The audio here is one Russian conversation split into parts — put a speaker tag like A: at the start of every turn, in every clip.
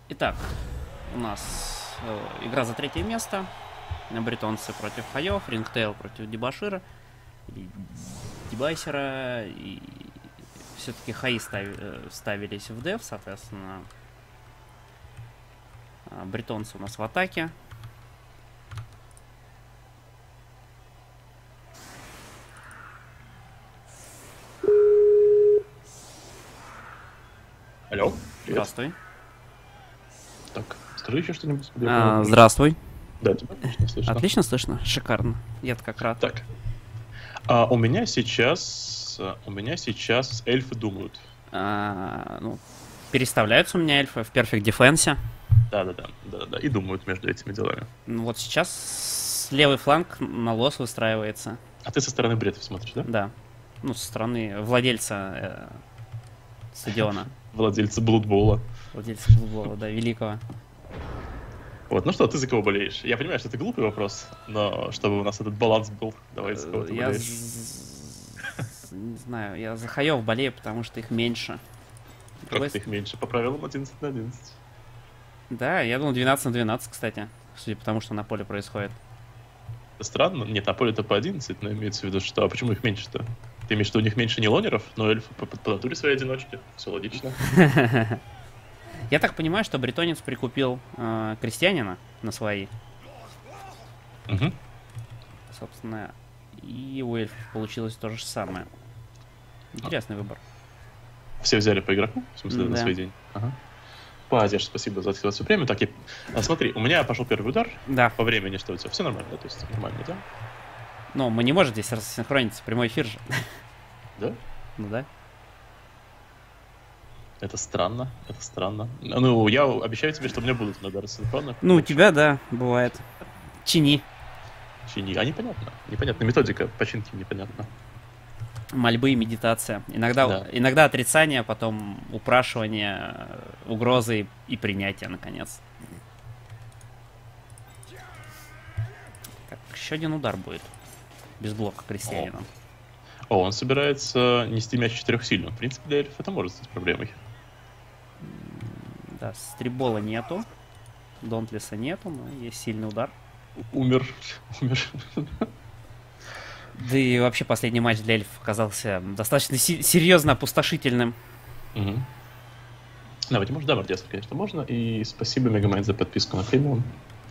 A: Итак, у нас игра за третье место. Бретонцы против Хаев, Рингтейл против Дебашира, или Дебайсера. И все-таки Хаи ставились в деф, соответственно. Бретонцы у нас в атаке.
B: Алло, привет.
A: Здравствуй.
B: Так, скажи еще что-нибудь.
A: Здравствуй.
B: Да, тебя отлично слышно.
A: Отлично слышно? Шикарно. Я-то как рад.
B: Так, у меня сейчас эльфы думают.
A: Ну, переставляются у меня эльфы в Perfect Defense.
B: Да, и думают между этими делами.
A: Ну, вот сейчас левый фланг на лос выстраивается.
B: А ты со стороны бретов смотришь, да?
A: Да. Ну, со стороны владельца стадиона.
B: Владельца Блудбола.
A: Владельца Блудбола, да, великого.
B: Вот, ну что, ты за кого болеешь? Я понимаю, что это глупый вопрос, но чтобы у нас этот баланс был, давай за кого ты
A: Я
B: болеешь.
A: не знаю, я за Хаев болею, потому что их меньше.
B: Как-то их меньше, по правилам 11 на 11.
A: Да, я думал 12 на 12, кстати, судя по тому, что на поле происходит.
B: Это странно. Нет, на поле-то по 11, но имеется в виду, что... А почему их меньше-то? Ты имеешь в виду, у них меньше не лонеров, но эльфы по натуре своей одиночки. Все логично.
A: Я так понимаю, что бретонец прикупил крестьянина на свои.
B: Угу.
A: Собственно, и у эльфов получилось то же самое. Интересный выбор.
B: Все взяли по игроку? В смысле,
A: Да.
B: на свой день? Ага. Падеж, спасибо за отхилацию время. Так, смотри, у меня пошел первый удар.
A: Да.
B: По времени что у тебя? Все нормально, да? То есть нормально, да?
A: Ну, мы не можем здесь рассинхрониться, прямой эфир же.
B: Да?
A: Ну да.
B: Это странно, это странно. Ну, я обещаю тебе, что у меня будут иногда рассинхроны.
A: Ну, у тебя, да, бывает. Чини.
B: А непонятно. Непонятно. Методика починки непонятна.
A: Мольбы и медитация. Иногда,
B: Да.
A: иногда отрицание, потом упрашивание, угрозы и принятие, наконец. Так, еще один удар будет. Без блока крестьянина.
B: Он собирается нести мяч четырехсильно. В принципе, для эльфов это может стать проблемой.
A: Да, стрибола нету. Донтлеса нету, но есть сильный удар.
B: Умер.
A: Да и вообще последний матч для эльфов оказался достаточно серьезно опустошительным.
B: Угу. Давайте, может, да, Мордеса, конечно, можно. И спасибо, Мегамайнд, за подписку на премиум.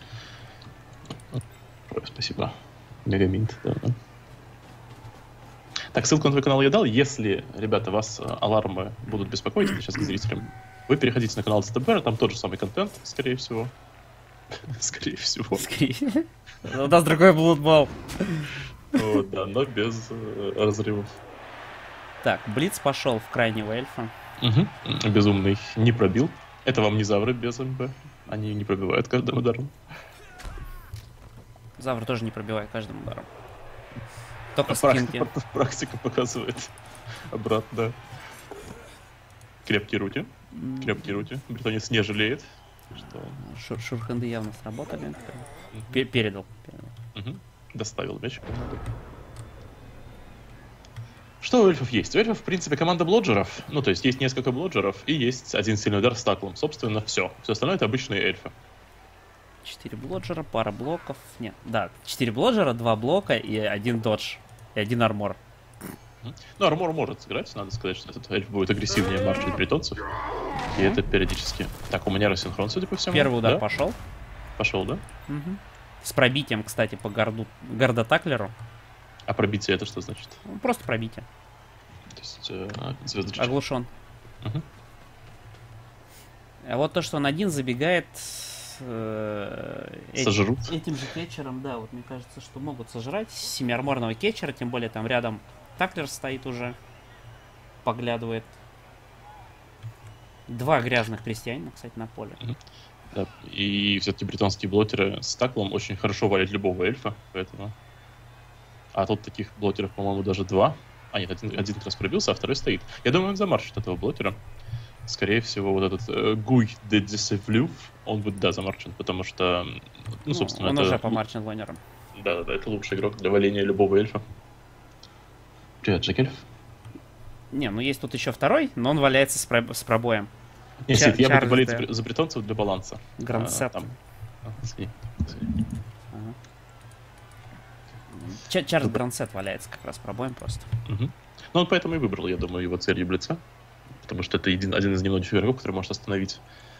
B: Спасибо, Мегаминт. Да. Так, ссылку на твой канал я дал. Если, ребята, вас алармы будут беспокоить, это сейчас к зрителям, вы переходите на канал ЦТБ, там тот же самый контент, скорее всего. Скорее всего.
A: У нас другой блудбол.
B: Вот, да, но без разрывов.
A: Так, Блиц пошел в крайнего эльфа.
B: Угу. Безумный не пробил. Это вам не завры без МБ. Они не пробивают каждым ударом.
A: Завр тоже не пробивает каждым ударом. Только скинки.
B: Практика показывает обратно. Крепкие руки. Бретонец не жалеет.
A: Шурхенды явно сработали. Передал.
B: Угу. Доставил мяч. Что у эльфов есть? У эльфов, в принципе, команда блоджеров. Ну, то есть несколько блоджеров и есть один сильный удар с таклом. Собственно, все. Все остальное это обычные эльфы.
A: 4 блоджера, пара блоков. Нет, да, 4 блоджера, 2 блока и 1 додж. И 1 армор.
B: Ну, армор может сыграть. Надо сказать, что этот эльф будет агрессивнее маршить бретонцев. И это периодически. Так, у меня рассинхрон, судя по всему.
A: Первый удар
B: да?
A: пошел.
B: Пошел, да?
A: Угу. С пробитием, кстати, по гордотаклеру.
B: А пробитие это что значит?
A: Ну, просто пробитие.
B: То есть звездочка.
A: Оглушен.
B: Угу.
A: А вот то, что он один забегает...
B: Сожрут.
A: Этим же кетчером, да, вот мне кажется, что могут сожрать 7-арморного кетчера, тем более там рядом таклер стоит уже, поглядывает. 2 грязных крестьянина, кстати, на поле.
B: Да. И все-таки британские блотеры с таклом очень хорошо валят любого эльфа, поэтому... А тут таких блотеров, по-моему, даже 2. А нет, один как раз пробился, а второй стоит. Я думаю, он замаршит этого блотера. Скорее всего, вот этот Гуй де Десевлюв, он будет, да, замарчен, потому что, ну, собственно,
A: он
B: это...
A: уже помарчен лонером.
B: Да, это лучший игрок для валения любого эльфа. Привет, Джек эльф.
A: Не, ну есть тут еще второй, но он валяется с пробоем.
B: Не, Сид, я буду болеть
A: Д.
B: за бритонцев для баланса.
A: Гранд-сет.
B: Извини.
A: Ага. Чарльз Гранд-сет валяется как раз, пробоем просто.
B: Ну, он поэтому и выбрал, я думаю, его целью блица. Потому что это один из немногих игроков, который может остановить.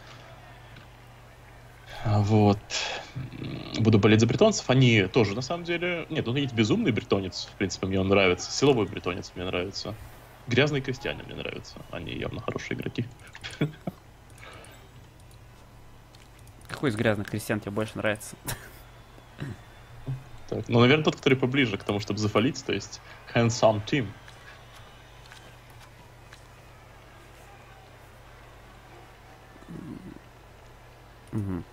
B: Вот. Буду болеть за бритонцев. Они тоже, на самом деле... Нет, он есть безумный бритонец. В принципе, мне он нравится. Силовой бритонец мне нравится. Грязные крестьяне мне нравятся. Они явно хорошие игроки.
A: Какой из грязных крестьян тебе больше нравится?
B: Так, ну, наверное, тот, который поближе к тому, чтобы зафалить, то есть handsome team.
A: Угу.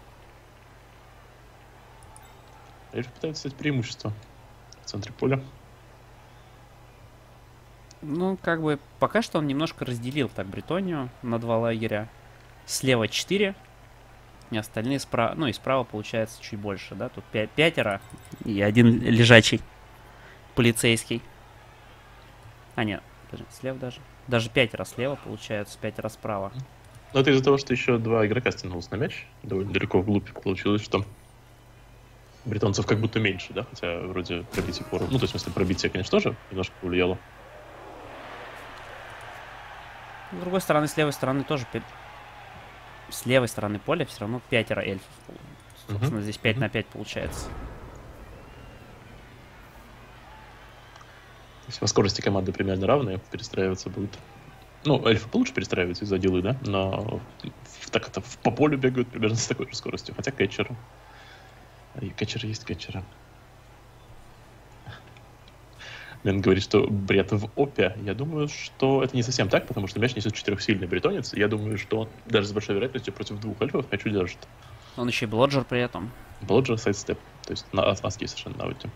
B: Эльф пытается стать преимуществом в центре поля.
A: Ну, как бы, пока что он немножко разделил так Бретонию на два лагеря. Слева 4, и остальные справа, ну и справа получается чуть больше, да? Тут пятеро и один лежачий полицейский. А, нет, слева даже. Даже 5 слева получается, 5 справа.
B: Но это из-за того, что еще 2 игрока стянулось на мяч. Довольно далеко вглубь получилось, что бритонцев как будто меньше, да? Хотя вроде пробитие пору. Ну, то есть, в смысле, пробитие, конечно, тоже немножко повлияло.
A: С другой стороны, с левой стороны тоже... С левой стороны поля все равно 5 эльфов. Собственно, здесь 5 на 5 получается.
B: То есть, по скорости команды примерно равные, перестраиваться будет. Ну, эльфы получше перестраиваются из-за делы, да? Но так это по полю бегают примерно с такой же скоростью. Хотя кетчеры. И кетчеры есть кетчеры. Мен говорит, что бред в опе. Я думаю, что это не совсем так, потому что мяч несет 4-сильный бретонец. Я думаю, что он даже с большой вероятностью против 2 эльфов мяч удержит.
A: Он еще и блоджер при этом.
B: Блоджер сайдстеп. То есть на адский совершенно навыке.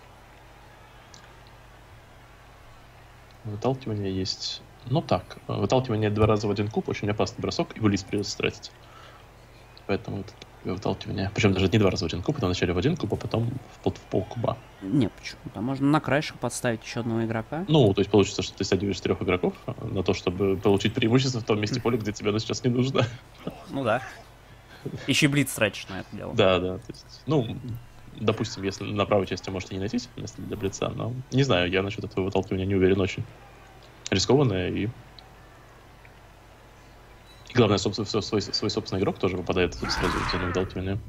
B: Выталкивание есть. Ну так, выталкивание 2 раза в один куб очень опасный бросок, и вылез придется тратить. Поэтому это выталкивание. Причем даже не 2 раза в один куб, это вначале в один куб, а потом в пол куба.
A: Не, почему? Там можно на краешек подставить еще одного игрока.
B: Ну, то есть получится, что ты стягиваешь 3 игроков на то, чтобы получить преимущество в том месте поля, где тебе оно сейчас не нужно.
A: Ну да. Еще и блиц тратишь на это дело.
B: Да, да. То есть, ну, допустим, если на правой части можете не найти место для блица, но не знаю, я насчет этого выталкивания не уверен очень. Рискованное и главное, свой собственный игрок тоже выпадает тут сразу в зону выталкивания.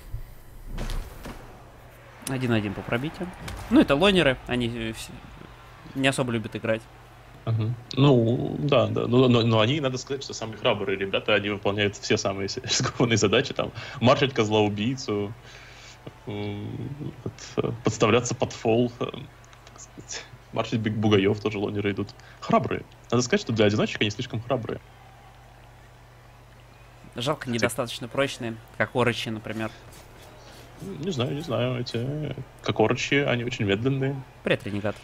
A: 1-1 по пробитию. Ну, это лонеры, они не особо любят играть.
B: Ну, да. Но они, надо сказать, что самые храбрые ребята, они выполняют все самые рискованные задачи. Там, маршить козла-убийцу, подставляться под фол, маршить бугаев тоже лонеры идут. Храбрые. Надо сказать, что для одиночек они слишком храбрые.
A: Жалко, недостаточно прочные, как орочи, например.
B: Не знаю. Эти как орочи, они очень медленные.
A: Привет, ренегат.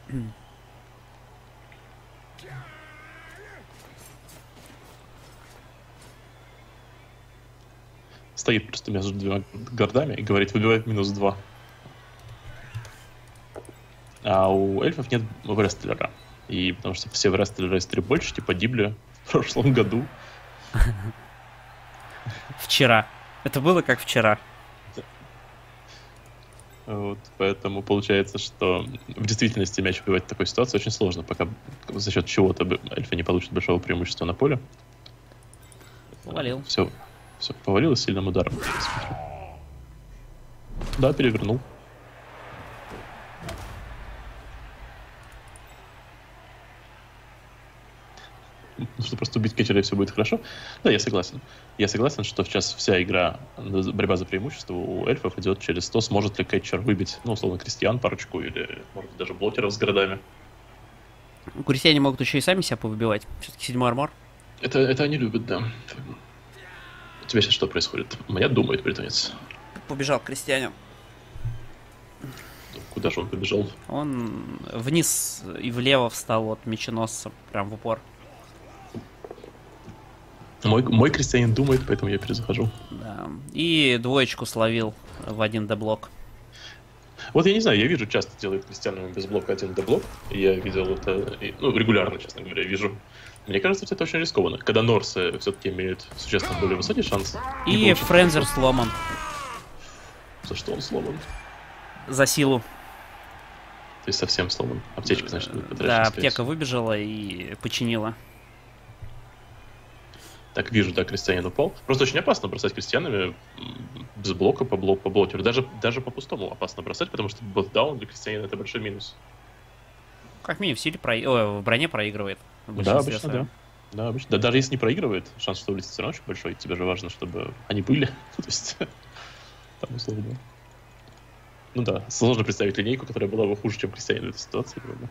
B: Стоит просто между 2 гордами и говорит, выбивает -2. А у эльфов нет врестлера. И потому что все врестлеры из 3 больше, типа Дибли в прошлом году.
A: Вчера. Это было как вчера.
B: Вот, поэтому получается, что в действительности мяч убивать в такой ситуации очень сложно, пока за счет чего-то эльфы не получат большого преимущества на поле.
A: Повалил.
B: Все повалилось сильным ударом. Да, перевернул. Нужно просто убить кетчера, и все будет хорошо. Да, я согласен. Я согласен, что сейчас вся игра, борьба за преимущество у эльфов идет через то, сможет ли кетчер выбить, ну, условно, крестьян парочку или, может, даже блокеров с городами.
A: Крестьяне могут еще и сами себя повыбивать. Все-таки 7-й армор.
B: Это они любят, да. У тебя сейчас что происходит? Моя думает британец.
A: Побежал к крестьянам.
B: Куда же он побежал?
A: Он вниз и влево встал от меченосца, прям в упор.
B: Мой крестьянин думает, поэтому я перезахожу.
A: Да. И 2 словил в 1 деблок.
B: Вот я не знаю, я вижу, часто делают крестьянам без блока 1 деблок. Я видел это, ну, регулярно, честно говоря, вижу. Мне кажется, это очень рискованно, когда Норсы все-таки имеют существенно более высокий шанс.
A: И Френзер сломан.
B: За что он сломан?
A: За силу.
B: То есть совсем сломан. Аптечка, значит, будет потрачена.
A: Да, аптека выбежала и починила.
B: Так, вижу, да, крестьянин упал. Просто очень опасно бросать крестьянами без блока по блокеру. Даже по пустому опасно бросать, потому что ботдаун для крестьянина это большой минус.
A: Как минимум в силе в броне проигрывает.
B: Да, обычно, да. Да, обычно. Да, даже если не проигрывает, шанс, что улетит все равно очень большой. Тебе же важно, чтобы они были. То есть, там условно. Ну да, сложно представить линейку, которая была бы хуже, чем крестьянин в этой ситуации. Правда.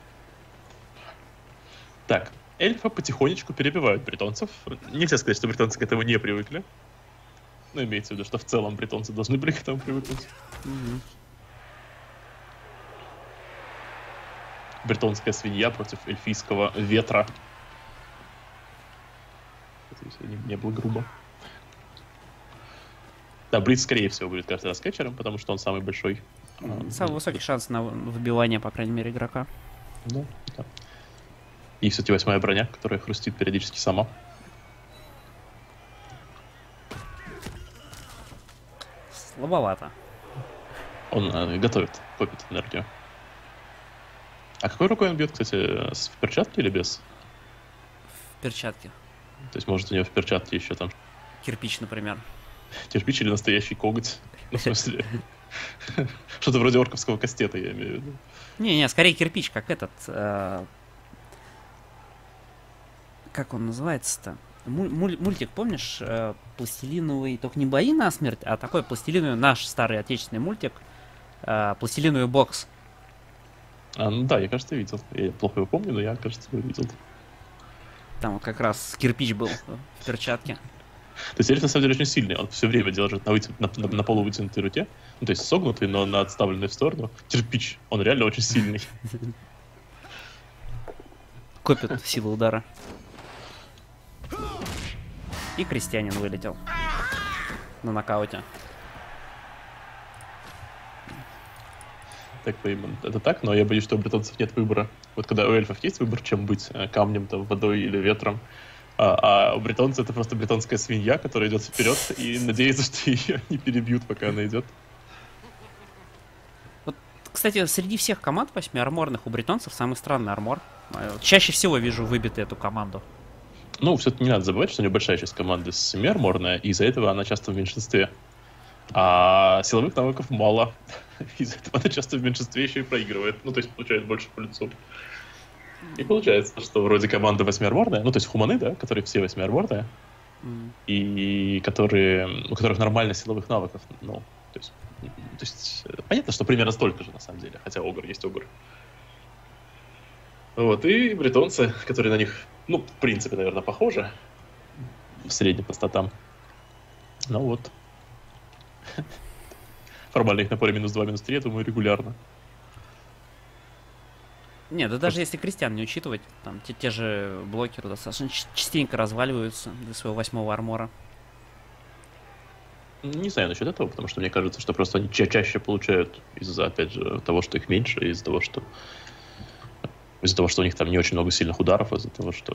B: Так, эльфы потихонечку перебивают бретонцев. Нельзя сказать, что бретонцы к этому не привыкли. Но имеется в виду, что в целом бретонцы должны были к этому привыкнуть. Бретонская свинья против эльфийского ветра. Это не было грубо. Да, Блиц, скорее всего, будет каждый раз кетчером, потому что он самый большой.
A: Самый высокий шанс на выбивание, по крайней мере, игрока.
B: Да, да. И, кстати, 8-я броня, которая хрустит периодически сама.
A: Слабовато.
B: Он копит энергию. А какой рукой он бьет, кстати, в перчатке или без?
A: В перчатке.
B: То есть, может, у него в перчатке еще там...
A: Кирпич, например.
B: Кирпич или настоящий коготь? Ну, в смысле... Что-то вроде орковского кастета, я имею в виду.
A: Не, скорее кирпич, как этот... Как он называется-то? Мультик, помнишь? Пластилиновый... Только не бои на смерть, а такой пластилиновый, наш старый отечественный мультик. Пластилиновый бокс.
B: Ну да, я, кажется, видел. Я плохо его помню, но я, кажется, его видел.
A: Там как раз кирпич был в перчатке.
B: То есть эльф на самом деле очень сильный. Он все время держит на полу вытянутой руке. Ну, то есть согнутый, но на отставленной в сторону. Кирпич. Он реально очень сильный.
A: Копит силу удара. И крестьянин вылетел. На нокауте.
B: Так, это так, но я боюсь, что у бретонцев нет выбора. Вот когда у эльфов есть выбор, чем быть камнем, там, водой или ветром, а у бретонца это просто бретонская свинья, которая идет вперед и надеется, что ее не перебьют, пока она идет.
A: Вот, кстати, среди всех команд 8-арморных у бретонцев самый странный армор. Чаще всего вижу выбиты эту команду.
B: Ну, все-таки не надо забывать, что у нее большая часть команды 7-арморная, и из-за этого она часто в меньшинстве. А силовых навыков мало. Из-за этого она часто в меньшинстве еще и проигрывает. Ну, то есть получает больше по лицу. И получается, что вроде команда 8-арморная, ну, то есть хуманы, да, которые все 8-арморные, и у которых нормально силовых навыков. Ну, то есть понятно, что примерно столько же, на самом деле, хотя огр есть огр. Вот, и бретонцы, которые на них, ну, в принципе, наверное, похожи в среднем по статам. Ну вот. Формально их на поле -2, -3, я думаю, регулярно.
A: Нет, да даже если крестьян не учитывать, там те же блокеры достаточно частенько разваливаются для своего 8-го армора.
B: Не знаю насчет этого, потому что мне кажется, что просто они чаще получают из-за, опять же, того, что их меньше, из-за того, что у них там не очень много сильных ударов, из-за того, что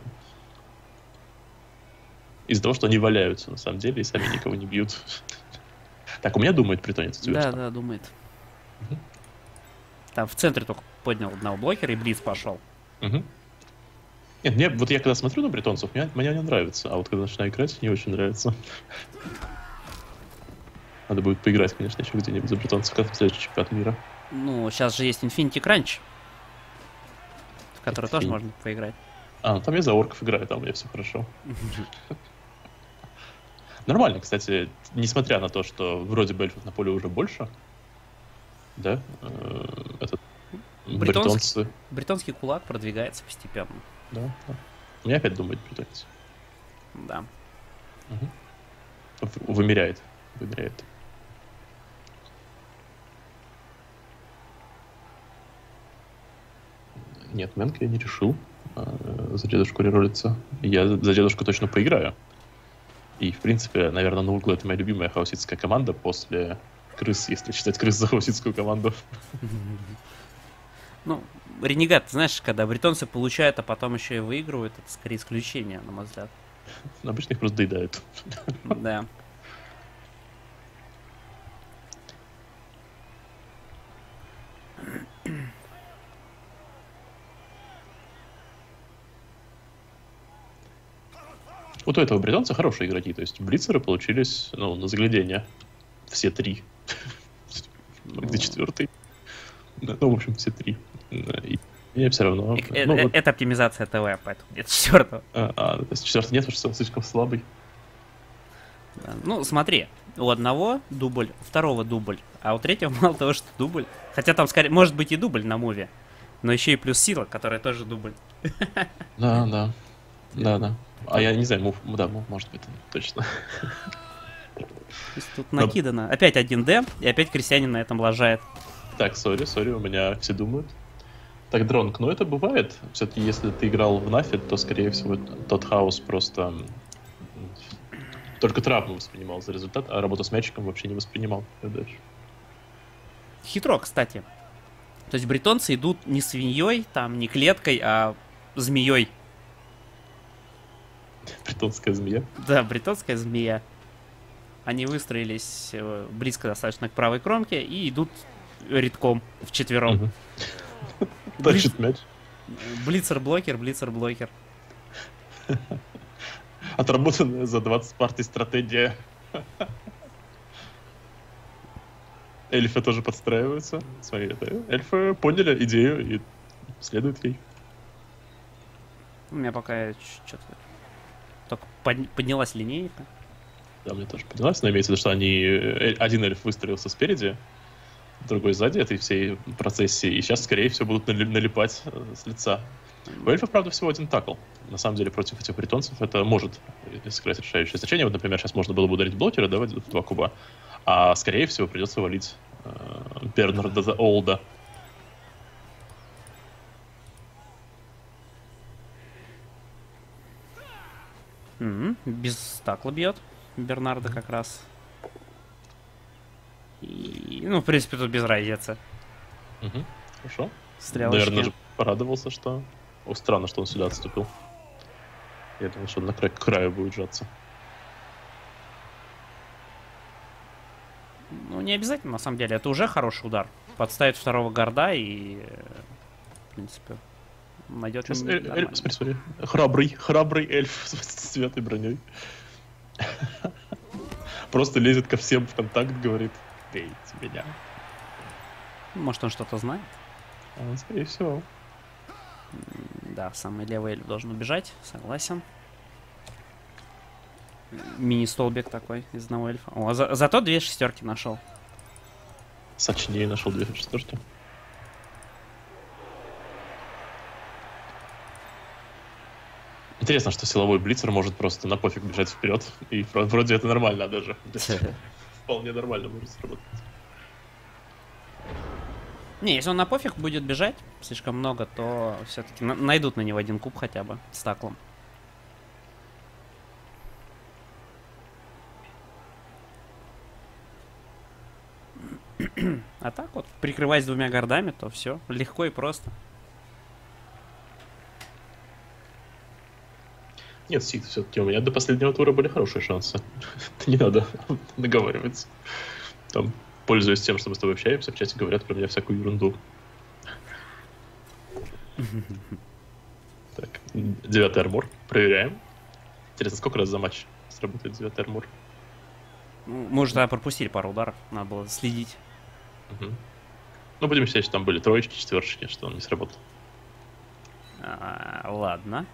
B: они валяются на самом деле и сами никого не бьют. Так, у меня думает бретонец.
A: Да, думает. Угу. Там в центре только поднял одного блокера, и блиц пошел.
B: Угу. Нет, вот я когда смотрю на бретонцев, мне они нравятся, а вот когда начинаю играть, не очень нравится. Надо будет поиграть, конечно, еще где-нибудь за бретонцев, когда в следующий чемпионат мира.
A: Ну, сейчас же есть Infinity Crunch, в который тоже можно поиграть.
B: Ну там я за орков играю, там у меня все хорошо. Нормально, кстати, несмотря на то, что вроде бы эльфов на поле уже больше, да, бретонцы...
A: Бретонский кулак продвигается постепенно.
B: Да. У меня опять думает бретонец.
A: Да.
B: Угу. Вымеряет. Нет, Мэнк я не решил за дедушку реролиться. Я за дедушку точно поиграю. И, в принципе, наверное, на углу это моя любимая хауситская команда после крыс, если считать крыс за хауситскую команду.
A: Ну, Ренегат, знаешь, когда бретонцы получают, а потом еще и выигрывают, это скорее исключение, на мой взгляд.
B: Обычно их просто доедают.
A: Да.
B: Вот у этого британца хорошие игроки, то есть блицеры получились, ну, на заглядение. Все три. Где четвертый? Ну, в общем, все три. И мне все равно.
A: Это оптимизация ТВ, поэтому нет четвертого.
B: То есть четвертый нет, потому что он слишком слабый.
A: Да. Ну, смотри, у одного дубль, у второго дубль, а у третьего мало того, что дубль. Хотя там, скорее, может быть и дубль на муве, но еще и плюс сила, которая тоже дубль.
B: Да. А я не знаю, мув, может быть, точно.
A: То есть тут накидано. Опять 1D, и опять крестьянин на этом лажает.
B: Так, сори, у меня все думают. Так, Дронг, ну это бывает. Все-таки, если ты играл в Нафит, то, скорее всего, тот хаос просто только травму воспринимал за результат, а работу с мячиком вообще не воспринимал.
A: Хитро, кстати. То есть бретонцы идут не свиньей, там, не клеткой, а змеей.
B: Бретонская змея.
A: Да, бретонская змея. Они выстроились близко достаточно к правой кромке и идут рядком вчетвером.
B: Тащит мяч.
A: Блицер-блокер, блицер-блокер.
B: Отработанная за 20 партий стратегия. Эльфы тоже подстраиваются. Смотри, эльфы поняли идею и следуют ей.
A: У меня пока что-то только поднялась линейка.
B: Да, мне тоже поднялась, но имеется в виду, что один эльф выстроился спереди, другой сзади этой всей процессии, и сейчас, скорее всего, будут налипать с лица. У эльфов, правда, всего один такл. На самом деле, против этих бретонцев это может сыграть решающее значение. Вот, например, сейчас можно было бы ударить блокера, да, в 2 куба, а, скорее всего, придется валить Бернарда за Олда.
A: Без такла бьет Бернарда как раз. И, ну, в принципе, тут без разницы.
B: Хорошо.
A: Стрелочки.
B: Наверное, же порадовался, что... странно, что он сюда отступил. Я думал, что он к краю будет сжаться.
A: Ну, не обязательно, на самом деле. Это уже хороший удар. Подставит второго гарда и, в принципе, найдет...
B: Смотри. Храбрый эльф с светлой броней. Просто лезет ко всем в контакт, говорит: бейте меня.
A: Может, он что-то знает?
B: Скорее всего.
A: Да, самый левый эльф должен убежать, согласен. Мини-столбик такой из одного эльфа. О, зато 2 шестерки нашел.
B: Сочнее нашел 2 шестерки. Интересно, что силовой блицер может просто на пофиг бежать вперед. И вроде это нормально даже. Вполне нормально может сработать.
A: Не, если он на пофиг будет бежать слишком много, то все-таки найдут на него 1 куб хотя бы с таклом. А так вот, прикрываясь 2 гардами, то все легко и просто.
B: Нет, Сид, все-таки у меня до последнего тура были хорошие шансы. Не надо наговариваться. Там, пользуясь тем, что мы с тобой общаемся, в чате говорят про меня всякую ерунду. Так, 9-й армор. Проверяем. Интересно, сколько раз за матч сработает 9-й армор?
A: Мы уже тогда пропустили пару ударов, надо было следить.
B: Ну, будем считать, что там были троечки, четверочки, что он не сработал.
A: Ладно.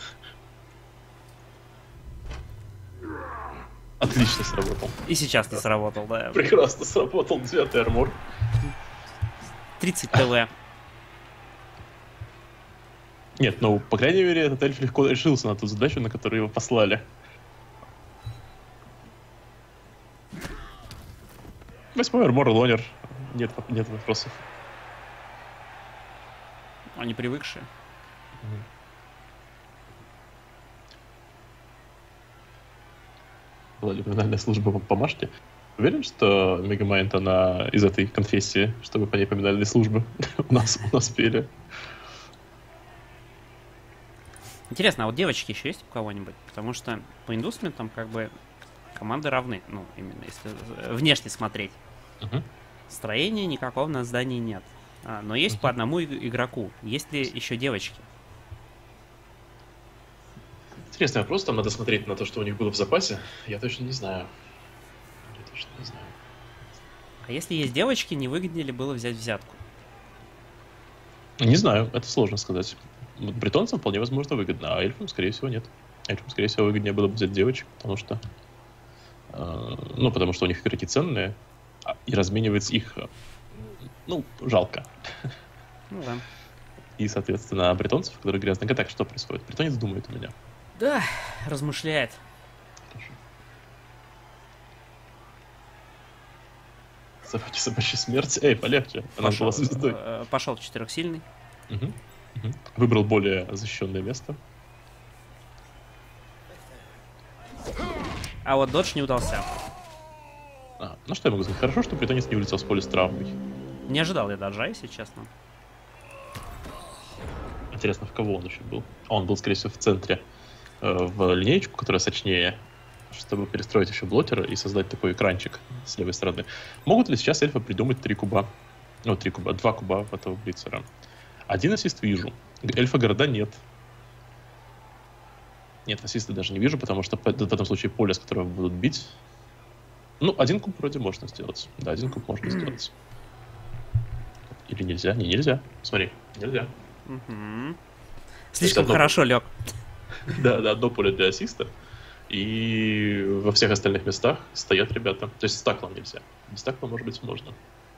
B: Отлично сработал.
A: И сейчас не сработал, да.
B: Прекрасно сработал 9-й армор.
A: 30 ТВ.
B: Нет, ну, по крайней мере, этот эльф легко решился на ту задачу, на которую его послали. 8-й армор, лонер. Нет вопросов.
A: Они привыкшие.
B: Была ли криминальная служба по Машке? Уверен, что Мегамайнд, она из этой конфессии, чтобы по ней поминали службы у нас пели.
A: Интересно, а вот девочки еще есть у кого-нибудь? Потому что по индусментам как бы команды равны. Ну, именно если внешне смотреть.
B: Мгм.
A: Строения никакого на здании нет. Но есть по одному игроку. Есть ли еще девочки?
B: Интересный вопрос, там надо смотреть на то, что у них было в запасе. Я точно не знаю. Я точно не знаю.
A: А если есть девочки, не выгоднее ли было взять взятку?
B: Не знаю, это сложно сказать. Вот бретонцам вполне возможно выгодно, а эльфам, скорее всего, нет. Эльфам, скорее всего, выгоднее было бы взять девочек, потому что потому что у них игроки ценные, и разменивать их, жалко.
A: Ну да.
B: И, соответственно, бретонцев, которые грязные. Так, что происходит? Бретонец думает у меня.
A: Да, размышляет.
B: Хорошо. Собачья смерть. Эй, полегче. Она была звездой.
A: Пошел четырехсильный.
B: Угу. Выбрал более защищенное место.
A: А вот додж не удался.
B: Ну что я могу сказать? Хорошо, что бретонец не улетел с поля с травмой.
A: Не ожидал я доджа, если честно.
B: Интересно, в кого он еще был? Он был, скорее всего, в центре, в линеечку, которая сочнее, чтобы перестроить еще блотера и создать такой экранчик с левой стороны. Могут ли сейчас эльфы придумать 3 куба? 2 куба в этого блицера. Один ассист вижу. Эльфа города нет. Нет, ассиста даже не вижу, потому что в этом случае поле, с которого будут бить. 1 куб вроде можно сделать. Да, 1 куб можно сделать. Или нельзя? Не, нельзя. Смотри, нельзя.
A: Угу. Слишком хорошо лег.
B: Да, одно поле для ассиста. И во всех остальных местах стоят ребята. То есть с таклом нельзя. Без такла, может быть, можно.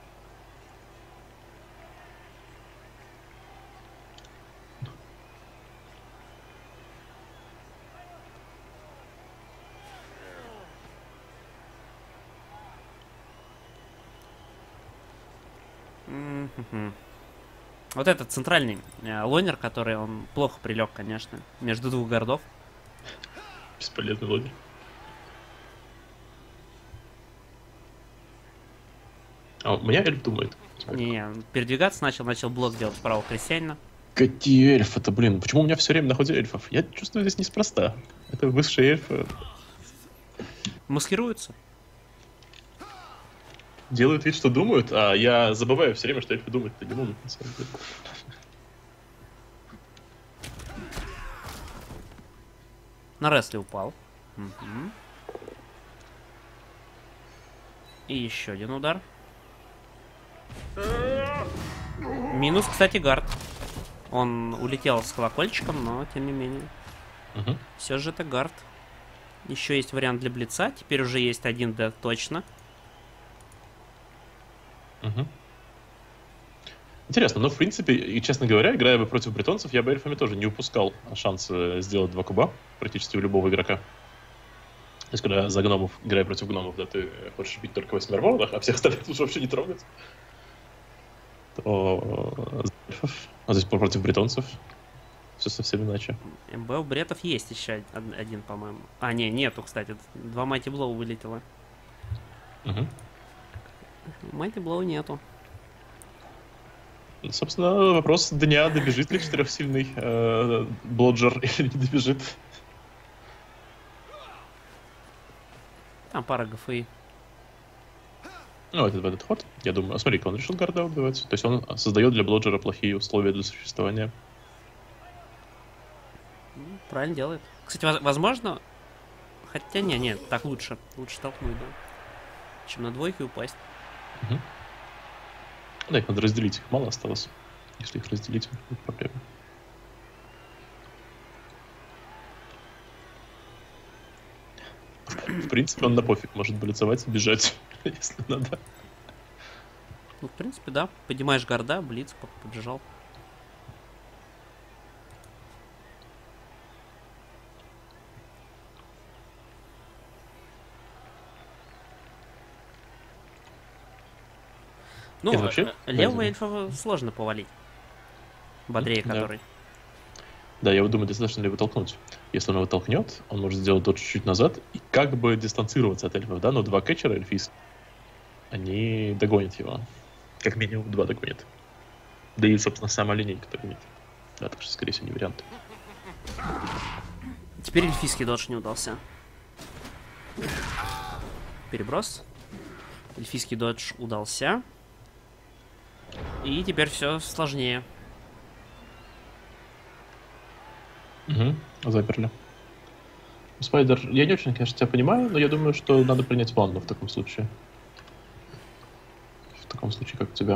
A: Вот этот центральный лонер, который он плохо прилег, конечно, между двух городов.
B: Бесполезный лонер. А у меня эльф думает.
A: Не, передвигаться начал блок делать вправо крестьянина.
B: Какие эльфы-то, блин? Почему у меня все время на ходе эльфов? Я чувствую здесь неспроста. Это высшие эльфы.
A: Маскируются.
B: Делают вид, что думают, а я забываю все время, что эльфы думать-то не могут, на самом деле.
A: На рестле упал. Угу. И еще один удар. Минус, кстати, гард. Он улетел с колокольчиком, но тем не менее.
B: Угу.
A: Все же это гард. Еще есть вариант для блица. Теперь уже есть 1D точно.
B: Угу. Интересно, но в принципе, и честно говоря, играя бы против бретонцев, я бы эльфами тоже не упускал шанс сделать 2 куба практически у любого игрока. То есть, когда за гномов, играя против гномов, да, ты хочешь бить только 8 арморных, а всех остальных лучше вообще не трогать, то а здесь против бретонцев все совсем иначе.
A: МБ у бретов есть еще один, по-моему. Нету, кстати. 2 Mighty Blow вылетело.
B: Угу.
A: Mighty Blow нету.
B: Собственно, вопрос дня, добежит ли 4-сильный блоджер или не добежит.
A: Там пара ГФИ.
B: Этот ход, я думаю. Смотри-ка, он решил гарда убивать. То есть он создает для блоджера плохие условия для существования.
A: Правильно делает. Кстати, возможно... Хотя нет, так лучше. Лучше толкнуть, да. Чем на двойке упасть.
B: Угу. Да, их надо разделить. Их мало осталось. Если их разделить, будет проблема. В принципе, он на пофиг может блицевать и бежать, если надо.
A: В принципе, да. Поднимаешь гарда, блиц, побежал.
B: Вообще,
A: левого эльфа сложно повалить. Бодрее который.
B: Да, я вот думаю, достаточно ли его толкнуть. Если он его толкнет, он может сделать додж чуть назад и как бы дистанцироваться от эльфов, да? Но два кетчера эльфийских, они догонят его. Как минимум два догонят. Да и, собственно, сама линейка догонит. Да, так что, скорее всего, не вариант.
A: Теперь эльфийский додж не удался. Переброс. Эльфийский додж удался. И теперь все сложнее.
B: Угу, заперли. Спайдер, я не очень, конечно, тебя понимаю, но я думаю, что надо принять ванну в таком случае. В таком случае, как у тебя.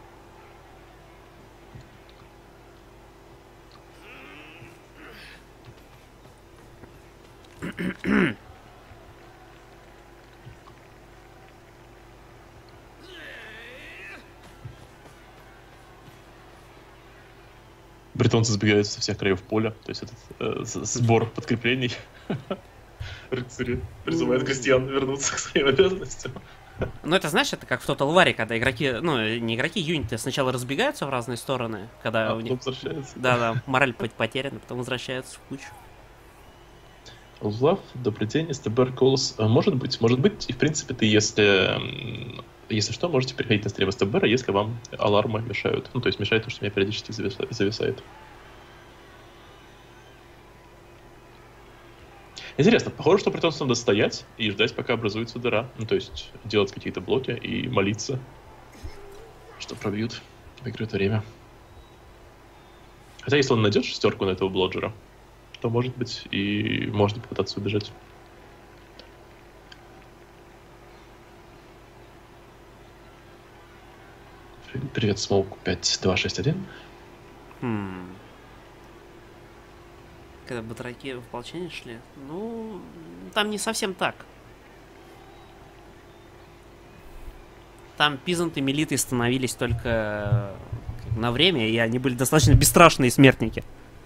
B: Бретонцы сбегаются со всех краев поля, то есть этот сбор подкреплений. Рыцари призывают крестьян вернуться к своим обязанностям.
A: Ну, это, знаешь, это как в Total War, когда игроки, ну, не игроки, юниты сначала разбегаются в разные стороны, когда у них...
B: возвращаются.
A: Да, мораль потеряна, потом возвращаются в кучу.
B: Узлав, добрый день, СТБ Колос. Может быть, и в принципе ты, если что, можете переходить на стрим СТБ, если вам алармы мешают. Ну, то есть мешает то, что у меня периодически зависает. Интересно, похоже, что притом надо стоять и ждать, пока образуется дыра. Ну, то есть делать какие-то блоки и молиться, что пробьют, выиграют время. Хотя если он найдет шестерку на этого блоджера, то, может быть, и можно попытаться убежать. Привет, Смоук 5261.
A: Когда батраки в ополчение шли, ну, там не совсем так. Там пизанты милиты становились только на время, и они были достаточно бесстрашные смертники.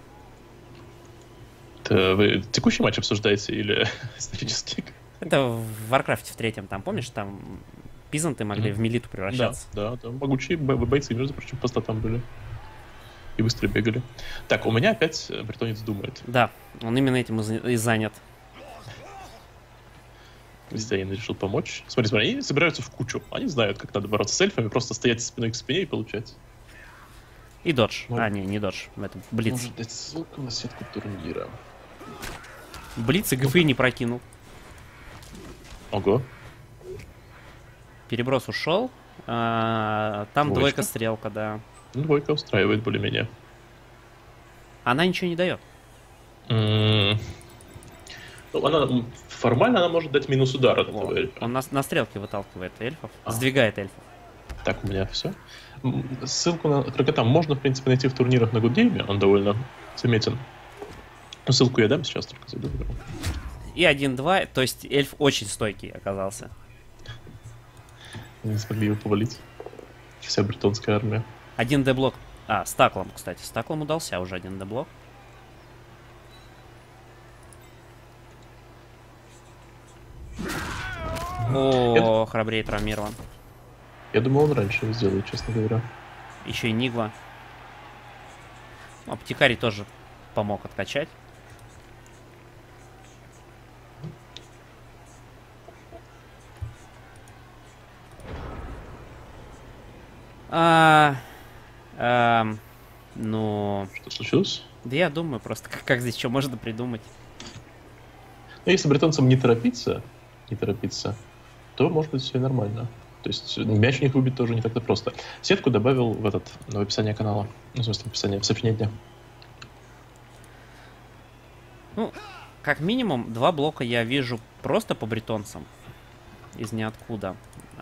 B: Это вы текущий матч обсуждаете или исторический?
A: Это в Варкрафте в третьем, там, помнишь, там пизанты могли в милиту превращаться.
B: Да, могучие бойцы, между прочим, по статам были. И быстро бегали. Так, у меня опять бретонец думает.
A: Да, он именно этим и занят.
B: Крестьянин решил помочь. Смотри, они собираются в кучу. Они знают, как надо бороться с эльфами, просто стоять спиной к спине и получать.
A: И додж. Не додж. Это блиц.
B: Может дать ссылку на сетку турнира.
A: Блиц и ГФ не прокинул.
B: Ого.
A: Переброс ушел. Там двойка стрелка, да.
B: Двойка устраивает более-менее.
A: Она ничего не дает.
B: Ну, формально она может дать минус удар от этого эльфа.
A: Он на стрелке выталкивает эльфов, сдвигает эльфов.
B: Так, у меня все. Ссылку на Крокота можно, в принципе, найти в турнирах на Гудгейме, он довольно заметен. Но ссылку я дам сейчас, только зайду.
A: И 1-2, то есть эльф очень стойкий оказался.
B: Не смогли его повалить. Вся бретонская армия.
A: 1D блок. С таклом, кстати. С таклом удался уже 1D блок. О, храбрее травмирован.
B: Я думал, он раньше сделает, честно говоря.
A: Еще и Нигва. Аптекарий тоже помог откачать. Ну...
B: Что случилось?
A: Да я думаю просто, как здесь что можно придумать.
B: Ну, если бретонцам не торопиться, то, может быть, все нормально. То есть мяч у них выбить тоже не так-то просто. Сетку добавил в описание канала. Ну, в смысле, в сообщение дня.
A: Ну, как минимум, 2 блока я вижу просто по бретонцам. Из ниоткуда.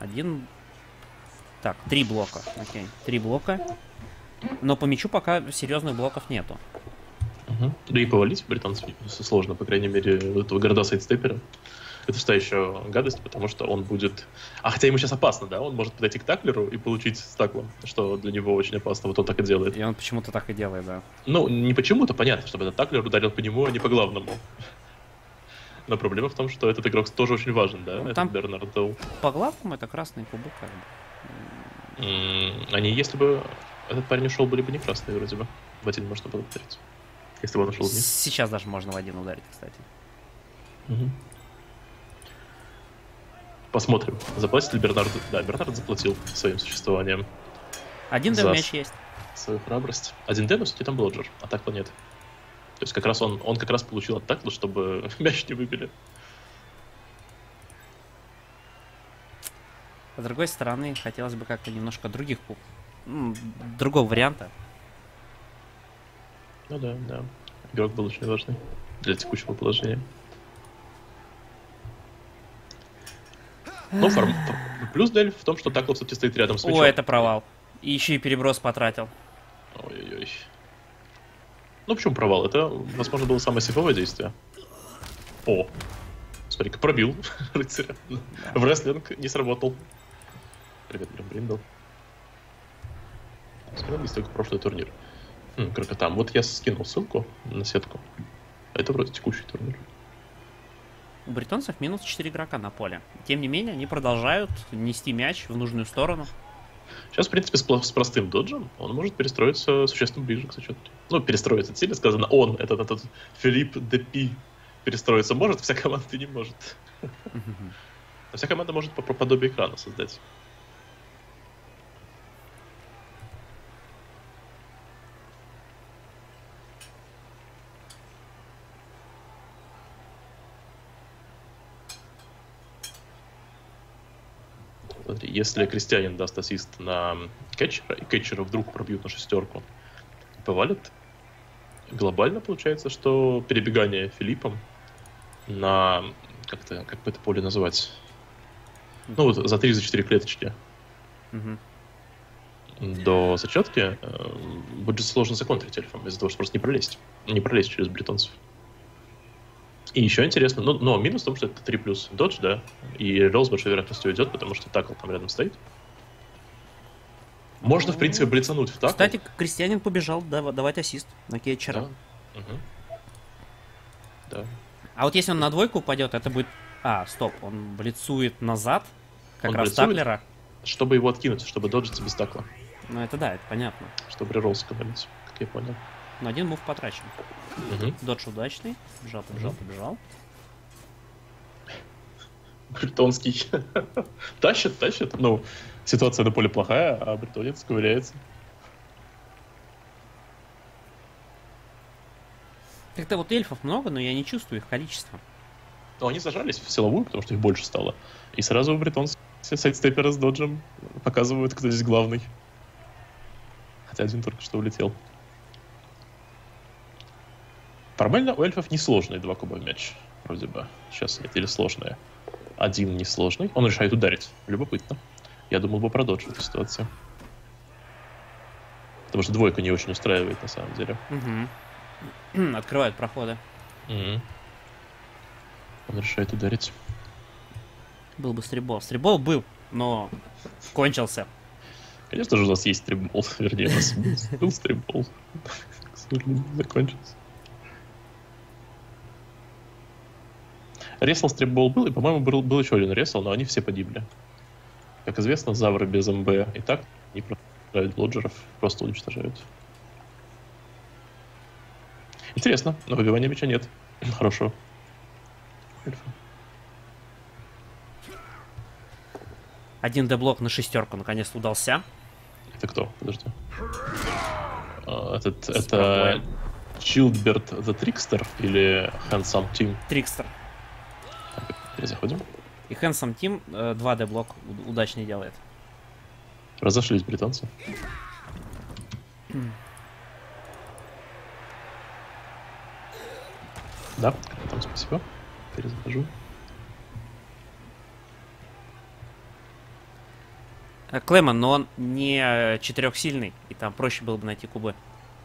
A: 3 блока. Окей, 3 блока. Но по мячу пока серьезных блоков нету.
B: Да и повалить британцев сложно, по крайней мере, этого города сайдстепера. Это что еще гадость, потому что он будет... хотя ему сейчас опасно, да? Он может подойти к таклеру и получить стаклом, что для него очень опасно. Вот он так и делает.
A: И он почему-то так и делает, да.
B: Ну, не почему-то, понятно, чтобы этот таклер ударил по нему, а не по главному. Но проблема в том, что этот игрок тоже очень важен, да?
A: Ну, там
B: Бернард Доу.
A: По главному это красный кубок, как бы.
B: Они, если бы этот парень ушел, были бы не красные, вроде бы. В один можно было повторить. Если бы он ушел вниз.
A: Сейчас даже можно в один ударить, кстати.
B: Угу. Посмотрим, заплатит ли Бернард. Да, Бернард заплатил своим существованием.
A: 1
B: за
A: мяч есть.
B: свою храбрость. 1D, но кстати, там блоджер, а так нет. То есть как раз он как раз получил от такла, чтобы мяч не выбили.
A: С другой стороны, хотелось бы как-то немножко другого варианта.
B: Ну да, да. Игрок был очень важный для текущего положения. Ну, плюс Дель в том, что такл, кстати, стоит рядом с мячом.
A: О, это провал. И еще и переброс потратил.
B: Ой-ой-ой. Ну, почему провал? Это, возможно, было самое сейфовое действие. О! Смотри-ка, пробил рыцаря. В рестлинг не сработал. Привет, Бриндл. Смотрел здесь только прошлый турнир. Крокотам. Вот я скинул ссылку на сетку. Это вроде текущий турнир.
A: У бретонцев минус 4 игрока на поле. Тем не менее, они продолжают нести мяч в нужную сторону.
B: Сейчас, в принципе, с простым доджем он может перестроиться существенно ближе к зачету. Ну, перестроиться, сильно сказано. Он, этот Филипп Депи, перестроиться может, вся команда не может. А вся команда может по подобию экрана создать. Смотри, если крестьянин даст ассист на кетчера, и кетчера вдруг пробьют на шестерку, повалит, глобально получается, что перебегание Филиппом на... как бы это поле называть? Ну вот за 3-4 клеточки до зачетки будет сложно законтрить эльфом, из-за того, что просто не пролезть через бретонцев. И еще интересно, но минус в том, что это 3 плюс додж, да, и релл с большой вероятностью уйдет, потому что такл там рядом стоит. Можно, в принципе, блицануть в такл.
A: Кстати, крестьянин побежал давать ассист на кетчера.
B: Да. Да.
A: А вот если он на двойку упадет, это будет... А, стоп, он блицует назад, как
B: Он
A: раз
B: блицует,
A: таклера.
B: чтобы его откинуть, чтобы доджиться без такла.
A: Ну это да, это понятно.
B: Чтобы реролл сэкономить, как я понял.
A: Но один мув потрачен. Додж удачный. Побежал.
B: Бретонский. Тащит. Ну, ситуация на поле плохая, а бретонец ковыряется.
A: Как-то вот эльфов много, но я не чувствую их количество.
B: Но они зажались в силовую, потому что их больше стало. И сразу бретонцы сайдстепперы с доджем показывают, кто здесь главный. Хотя один только что улетел. Формально у эльфов несложные 2 куба в мяч. Вроде бы. Сейчас нет, или сложные. Один несложный. Он решает ударить. Любопытно. Я думал бы продолжить эту ситуацию. Потому что двойка не очень устраивает на самом деле.
A: Открывают проходы.
B: Он решает ударить.
A: Был бы стрибол. Стрибол был, но кончился.
B: Конечно же, у нас есть стрибол. Вернее, у нас был стрибол. К сожалению, закончился. Ресл стрибол был, и, по-моему, был еще один ресл, но они все погибли. Как известно, завры без МБ и так не уничтожают блоджеров, просто уничтожают. Интересно, но выбивания мяча нет. Хорошо.
A: Один деблок на шестерку наконец-то удался.
B: Это кто? Подожди. Это Childbert the Trickster или Handsome Team?
A: Трикстер.
B: Перезаходим.
A: И Handsome Team 2 деблок удачнее делает.
B: Разошлись британцы. Да, там спасибо. Перезахожу.
A: Клемон, но он не четырехсильный, и там проще было бы найти кубы.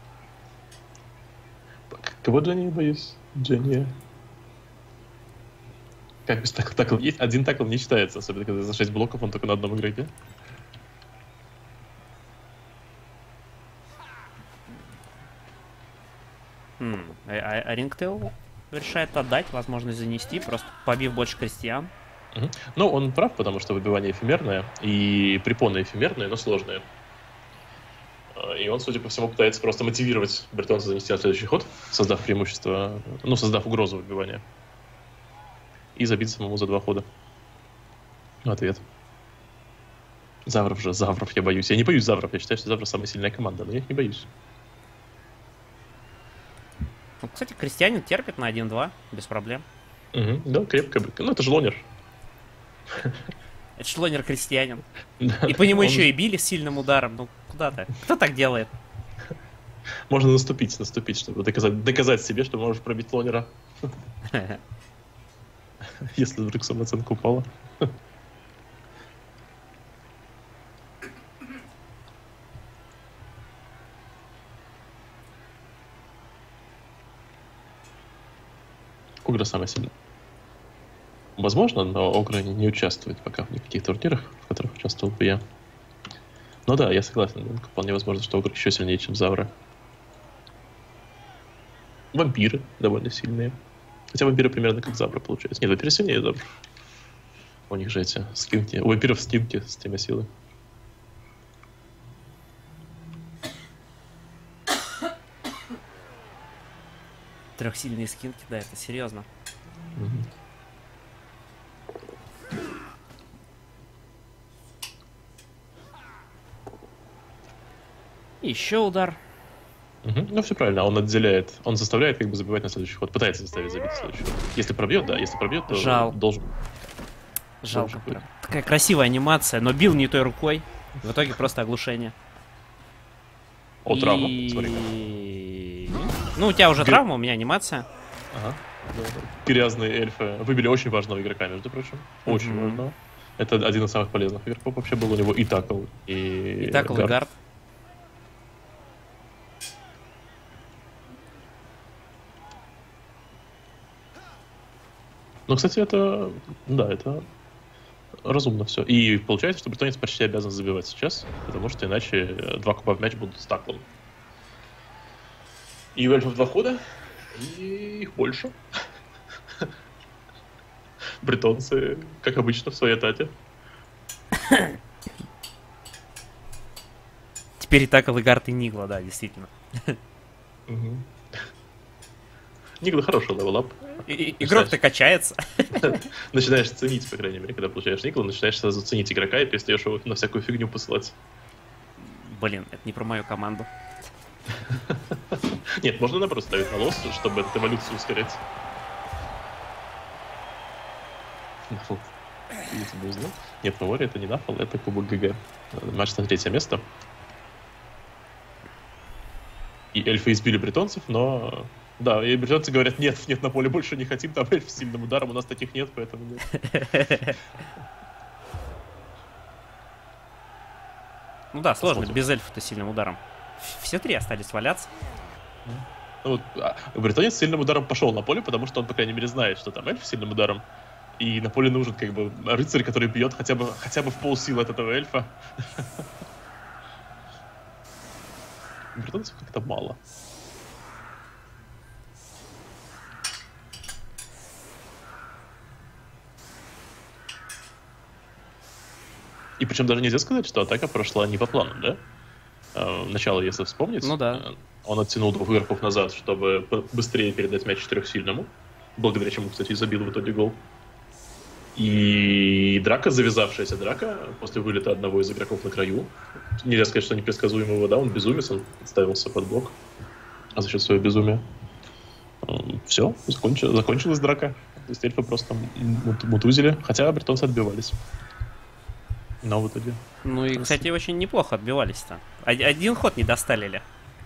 B: Кого Дженни боюсь? Дженни. Как без такл есть? Один такл не считается, особенно когда за 6 блоков он только на одном игроке.
A: А Рингтейл решает отдать, возможность занести, просто побив больше крестьян.
B: Ну, он прав, потому что выбивание эфемерное, и препоны эфемерные, но сложные. и он, судя по всему, пытается просто мотивировать бретонца занести на следующий ход, создав преимущество, ну, создав угрозу выбивания. И забить самому за 2 хода. Ответ. Завров же, Завров, я боюсь. Я не боюсь Завров, я считаю, что Завров самая сильная команда, но я их не боюсь.
A: Ну, кстати, Крестьянин терпит на 1-2, без проблем.
B: Угу, да, крепко. Ну, это же лонер.
A: Это шлонер Крестьянин. И по нему еще и били с сильным ударом. Ну, куда ты? Кто так делает?
B: Можно наступить, чтобы доказать себе, что можешь пробить лонера. Если вдруг самооценка упала. Огра самая сильная. Возможно, но Огра не участвует пока в никаких турнирах, в которых участвовал бы я. Ну да, я согласен. Вполне возможно, что Огра еще сильнее, чем Завра. Вампиры довольно сильные. Хотя вампиры примерно как Завра получается. Нет, вампиры сильнее Завра. У них же эти скинки. У вампиров скинки с теми силы.
A: Трехсильные скинки, да, это серьезно. Еще удар.
B: Ну, все правильно. Он отделяет. Он заставляет как бы забивать на следующий ход. Пытается заставить забить на следующий ход. Если пробьет, да. Если пробьет, то должен.
A: Жалко. Прям. Такая красивая анимация, но бил не той рукой. В итоге просто оглушение.
B: О, травма. Смотри.
A: Ну, у тебя уже травма, у меня анимация.
B: Ага. Грязные эльфы выбили очень важного игрока, между прочим. Очень важного. Это один из самых полезных игроков вообще был. У него и такл, и
A: гард.
B: Ну, кстати, это разумно все. И получается, что бретонец почти обязан забивать сейчас, потому что иначе 2 куба в мяч будут с таклом. И у эльфов 2 хода, и их больше. Бретонцы, как обычно, в своей атаке.
A: Теперь и такл, и гард, и Нигла, да, действительно.
B: Нигла хороший левелап.
A: Игрок-то качается.
B: Начинаешь ценить, по крайней мере, когда получаешь Никла, начинаешь сразу ценить игрока и перестаешь его на всякую фигню посылать.
A: Блин, это не про мою команду.
B: Нет, можно наоборот ставить на лос, чтобы эту эволюцию ускорять. Нафл. Если бы узнал. Нет, Фавори это не Нафл, это Кубок ГГ. Матч на 3-е место. И эльфы избили бретонцев, но... Да, и бретонцы говорят, нет, на поле больше не хотим, там эльф с сильным ударом, у нас таких нет, поэтому нет.
A: Ну да, сложно, без эльфа-то сильным ударом. Все 3 остались валяться.
B: Ну, бретонец с сильным ударом пошел на поле, потому что он, по крайней мере, знает, что там эльф с сильным ударом. И на поле нужен, как бы, рыцарь, который бьет хотя бы в полсилы от этого эльфа. Бретонцев как-то мало. И причем даже нельзя сказать, что атака прошла не по плану, да? Начало, если вспомнить.
A: Ну да.
B: Он оттянул 2 игроков назад, чтобы быстрее передать мяч 4-сильному. Благодаря чему, кстати, и забил в итоге гол. И драка, завязавшаяся драка, после вылета одного из игроков на краю. Нельзя сказать, что непредсказуемого, да, он безумец, он ставился под блок. А за счет своего безумия. Все, закончилась драка. То есть эльфы просто мутузили, хотя бретонцы отбивались. Но в итоге...
A: Ну и, кстати, очень неплохо отбивались-то. Один ход не досталили.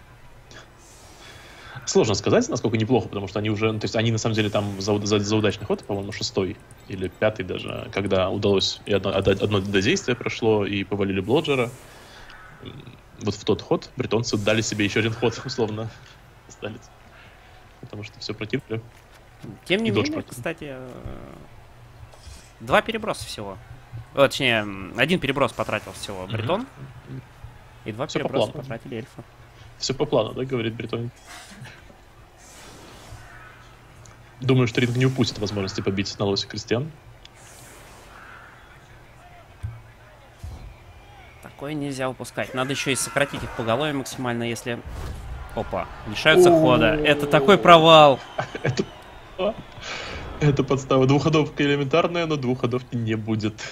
B: Сложно сказать, насколько неплохо, потому что они уже... То есть они, на самом деле, там за удачный ход, по-моему, 6-й или 5-й даже, когда удалось... И одно додействие прошло, и повалили Блоджера. Вот в тот ход бретонцы дали себе еще один ход, условно, остались. Потому что все противили.
A: Тем не менее, кстати, 2 переброса всего. Точнее, 1 переброс потратил всего бретон. И 2 переброса потратили эльфа.
B: Все по плану, да, говорит бретон. Думаю, что Ринг не упустит возможности побить на лосе крестьян.
A: Так, Такое нельзя упускать. Надо еще и сократить их поголовье максимально, если... Опа, лишаются хода. Это такой провал.
B: Это подстава. Двухходовка элементарная, но двухходовки не будет.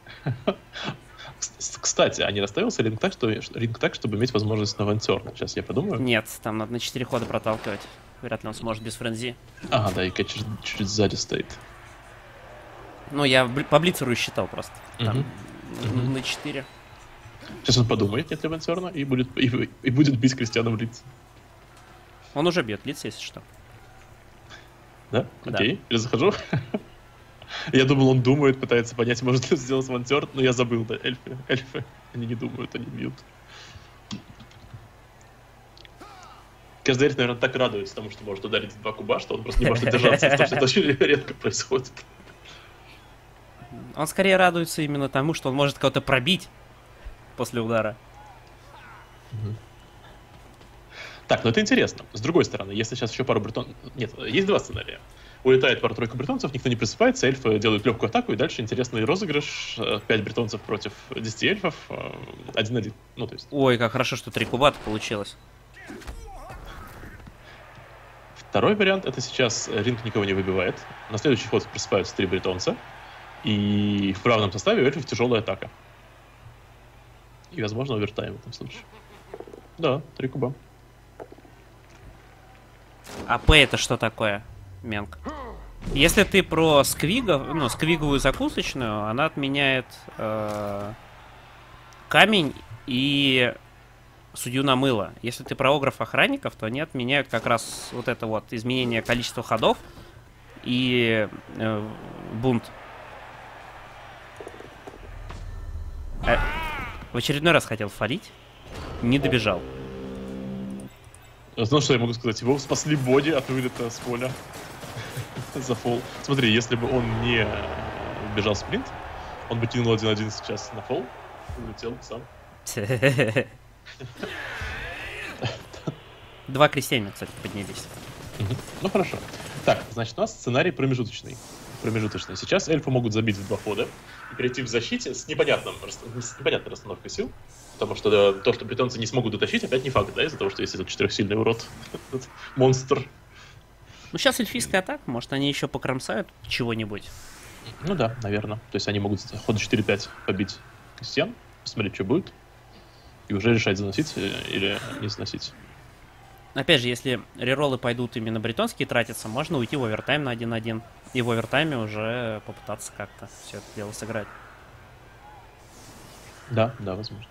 B: Кстати, а не расставился ринг так, чтобы иметь возможность на авантюр? Сейчас я подумаю.
A: Нет, там надо на 4 хода проталкивать. Вряд ли он сможет без френзи.
B: Ага, да, и чуть сзади стоит.
A: Ну, я по блицеру считал просто. Там на 4.
B: Сейчас он подумает, нет ли авантюрна, и будет бить Кристиана в лицо.
A: Он уже бьет лиц, если что.
B: Да? Окей, перезахожу. Я думал, он думает, пытается понять, может ли сделать авантюр, но я забыл, да, эльфы. Они не думают, они бьют. Каждый эльф, наверное, так радуется тому, что может ударить 2 куба, что он просто не может держаться, потому что это очень редко происходит.
A: Он скорее радуется именно тому, что он может кого-то пробить после удара.
B: Так, ну это интересно. С другой стороны, если сейчас еще пару бретонцев... Нет, есть 2 сценария. Улетает пара-тройка бретонцев, никто не просыпается, эльфы делают легкую атаку, и дальше интересный розыгрыш. 5 бретонцев против 10 эльфов. 1-1. Ну, то есть...
A: Ой, как хорошо, что 3 куба-то получилось.
B: Второй вариант — это сейчас ринг никого не выбивает. На следующий ход просыпаются 3 бретонца. И в правильном составе у эльфов тяжелая атака. И, возможно, овертайм в этом случае. Да, 3 куба.
A: АП это что такое, Менг? Если ты про сквигов, ну, сквиговую закусочную, она отменяет камень и судью на мыло. Если ты про огров-охранников, то они отменяют как раз вот это вот изменение количества ходов и бунт. В очередной раз хотел фалить, не добежал.
B: Знаешь, что я могу сказать? Его спасли боди от вылета с поля за фол. Смотри, если бы он не бежал спринт, он бы кинул 1-1 сейчас на фол и улетел сам.
A: 2 крестьянина, кстати, поднялись.
B: Ну хорошо. Так, значит, у нас сценарий промежуточный. Сейчас эльфы могут забить в 2 хода и перейти в защите с непонятной расстановкой сил. Потому что то, что бретонцы не смогут дотащить, опять не факт, да, из-за того, что есть этот 4-сильный урод, этот монстр.
A: Ну, сейчас эльфийская атака, может, они еще покромсают чего-нибудь.
B: Ну да, наверное. То есть они могут с хода 4-5 побить крестьян, посмотреть, что будет, и уже решать, заносить или не заносить.
A: Опять же, если рероллы пойдут именно бретонские тратиться, можно уйти в овертайм на 1-1. И в овертайме уже попытаться как-то все это дело сыграть.
B: Да, возможно.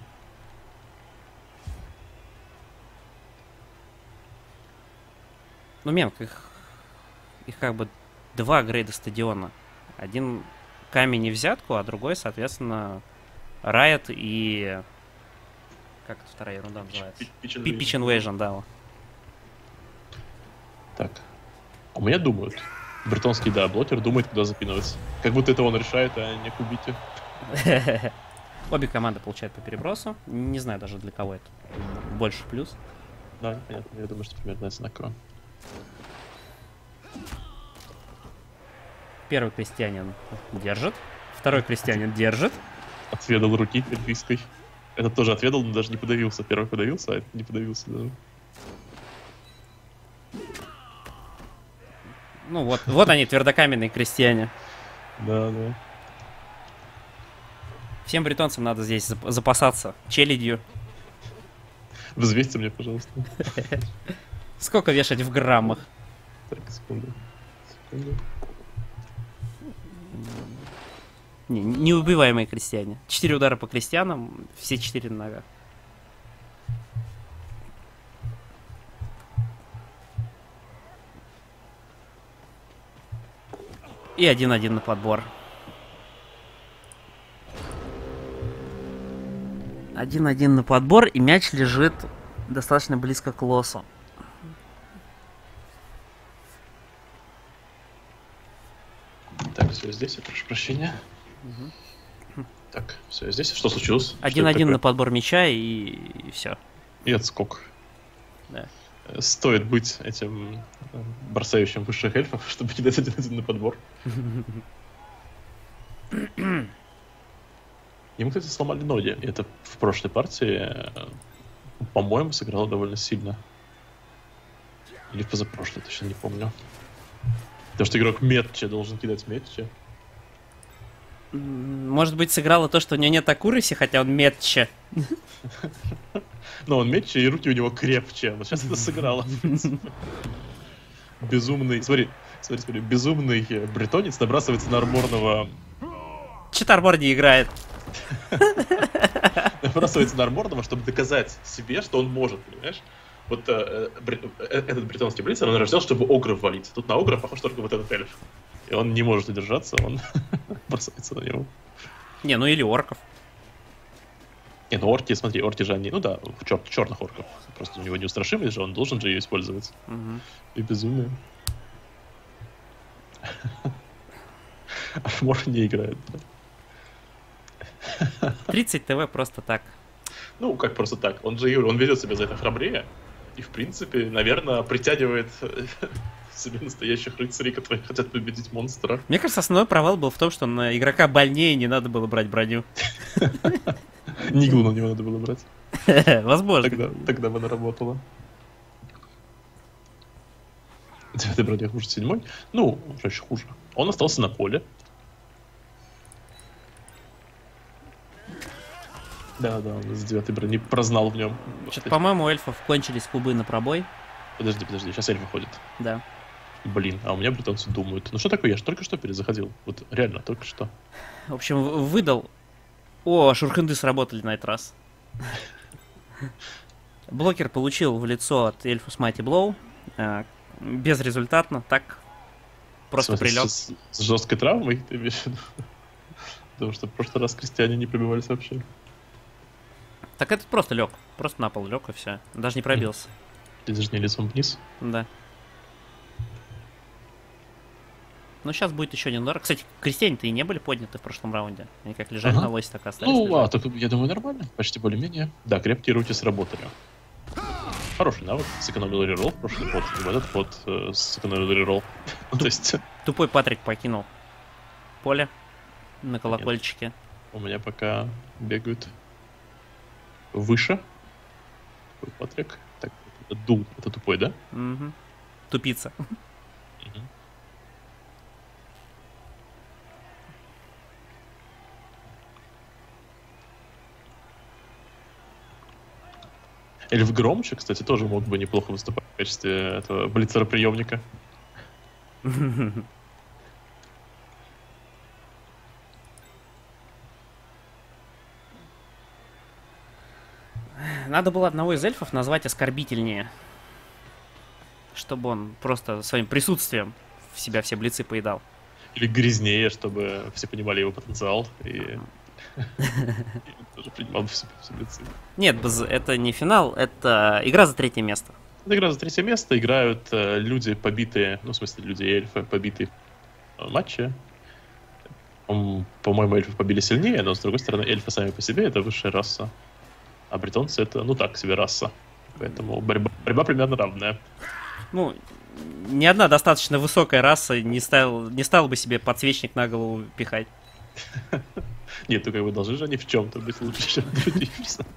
A: Ну, Менг, их как бы 2 грейда стадиона. Один камень и взятку, а другой, соответственно, Riot и... Как это вторая ерунда называется? Pitch Invasion, да.
B: Так. У меня думают. Бретонский, да, блокер думает, куда запинываться. Как будто это он решает, а не кубите.
A: Обе команды получают по перебросу. Не знаю даже для кого это. Больше плюс.
B: Да, понятно. Я думаю, что примерно одинаково.
A: Первый крестьянин держит. Второй крестьянин держит.
B: Отведал руки эльфийской. Этот тоже отведал, но даже не подавился. Первый подавился, а этот не подавился даже.
A: Ну вот они, твердокаменные крестьяне.
B: Да.
A: Всем бретонцам надо здесь запасаться челядью.
B: Взвесьте мне, пожалуйста.
A: Сколько вешать в граммах?
B: Так, секунду.
A: Неубиваемые крестьяне. 4 удара по крестьянам, все 4 на ногах. И 1-1 на подбор. 1-1 на подбор, и мяч лежит достаточно близко к лосу.
B: Так, все здесь, я прошу прощения. Так, все здесь. Что случилось?
A: 1-1 на подбор мяча, и все.
B: И отскок.
A: Да.
B: Стоит быть этим бросающим высших эльфов, чтобы не дать 1-1 на подбор. Ему, кстати, сломали ноги. И это в прошлой партии, по-моему, сыграло довольно сильно. Или в позапрошлой, точно не помню. Потому что игрок метче должен кидать метче.
A: Может быть, сыграло то, что у него нет аккураси, хотя он метче.
B: Но он метче, и руки у него крепче. Вот сейчас это сыграло, в принципе. Безумный... Смотри, безумный бретонец набрасывается на арморного...
A: Чит армор не играет.
B: Набрасывается на арморного, чтобы доказать себе, что он может, понимаешь? Вот этот бретонский блицер, он рожден, чтобы огров валить. Тут на огра похож только вот этот эльф. И он не может удержаться, он бросается на него.
A: Не, ну или орков.
B: Не, ну орки, смотри, орки же они, ну да, черных орков. Просто у него неустрашимость же, он должен же ее использовать. И безумие. Армор не играет.
A: 30 ТВ просто так.
B: Ну, как просто так. Он же, он ведет себя за это храбрее. И, в принципе, наверное, притягивает себе настоящих рыцарей, которые хотят победить монстра.
A: Мне кажется, основной провал был в том, что на игрока больнее не надо было брать броню.
B: Ниглу на него надо было брать.
A: Возможно.
B: Тогда бы она работала. 9-й броня хуже 7-й. Ну, уже еще хуже. Он остался на поле. Да, он с 9-й брони прознал в нем.
A: Что-то, по-моему, у эльфов кончились кубы на пробой.
B: Подожди, сейчас эльф выходит.
A: Да.
B: Блин, а у меня британцы думают. Ну что такое, я же только что перезаходил. Вот реально, только что.
A: В общем, выдал. О, шурхенды сработали на этот раз. Блокер получил в лицо от эльфа с Mighty Blow. Безрезультатно, так. Просто прилет.
B: С жесткой травмой, ты имеешь в виду? Потому что в прошлый раз крестьяне не пробивались вообще.
A: Так этот просто лег. Просто на пол лег и все. Даже не пробился.
B: Ты даже не лицом вниз?
A: Да. Ну, сейчас будет еще один удар. Кстати, крестьяне-то и не были подняты в прошлом раунде. Они как лежали на лосе, так и остались.
B: Ну, так, я думаю, нормально. Почти более-менее. Да, крепкие руки сработали. Хороший навык. Сэкономил реролл в прошлый ход. И в этот ход сэкономил реролл. То есть...
A: Тупой Патрик покинул поле на колокольчике.
B: У меня пока бегают выше. Патрик. Так, это Дул. Это тупой, да?
A: Угу. Тупица.
B: Эльф Громче, кстати, тоже мог бы неплохо выступать в качестве этого блицера-приемника.
A: Надо было одного из эльфов назвать оскорбительнее. Чтобы он просто своим присутствием в себя все блицы поедал.
B: Или грязнее, чтобы все понимали его потенциал. И тоже принимал все блицы.
A: Нет, это не финал, это игра за 3-е место.
B: Это игра за 3-е место. Играют люди побитые, ну, в смысле, люди эльфы побитые в матче. По-моему, эльфы побили сильнее, но, с другой стороны, эльфы сами по себе — это высшая раса. А бретонцы — это, ну, так себе раса. Поэтому борьба примерно равная.
A: Ну, ни одна достаточно высокая раса не стала бы себе подсвечник на голову пихать.
B: Нет, только вы должны же они в чем-то быть лучше, чем другие.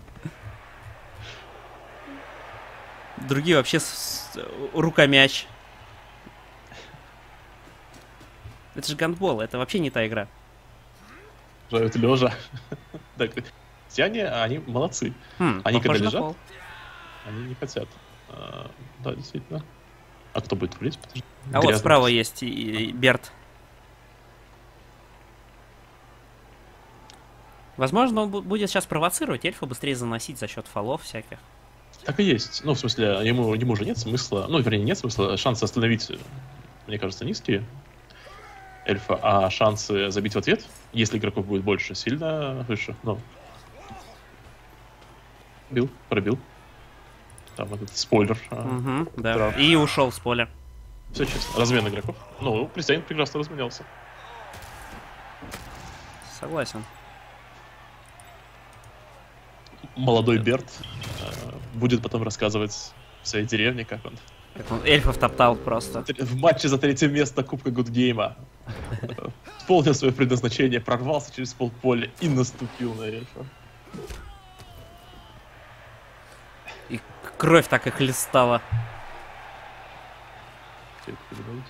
A: Другие вообще рукомяч. Это же гандбол, это вообще не та игра.
B: Жают лежа. Так, крестьяне, они молодцы. Они когда лежат, они не хотят. Да, действительно. А кто будет валить?
A: А вот справа есть и Берт. Возможно, он будет сейчас провоцировать эльфа быстрее заносить за счет фолов всяких.
B: Так и есть. Ну, в смысле, ему же нет смысла. Ну, вернее, нет смысла. Шансы остановить, мне кажется, низкие эльфа, а шансы забить в ответ, если игроков будет больше, сильно выше. Ну. Пробил. Там этот спойлер.
A: Да. И ушел с поля.
B: Все честно. Размен игроков. Ну, крестьянин прекрасно разменялся.
A: Согласен.
B: Молодой Берт будет потом рассказывать в своей деревне, как он
A: эльфов топтал просто.
B: в матче за 3-е место Кубка Гудгейма Исполнил свое предназначение, прорвался через полполя и наступил на эльфа.
A: И кровь так и хлестала.
B: Что это передать?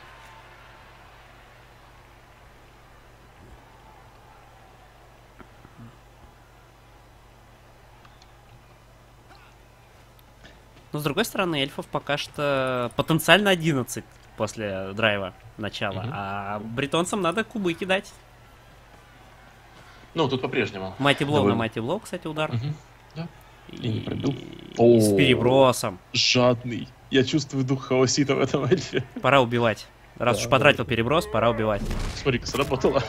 A: Но с другой стороны, эльфов пока что потенциально 11 после драйва начала. А бретонцам надо кубы кидать.
B: Ну, тут по-прежнему.
A: Майти Блоу на Майти Блоу, кстати, удар.
B: Да. И не пробил.
A: И с перебросом.
B: Жадный. Я чувствую дух хаосита в этом эльфе.
A: Пора убивать. Раз уж потратил переброс, пора убивать.
B: Смотри-ка, сработало.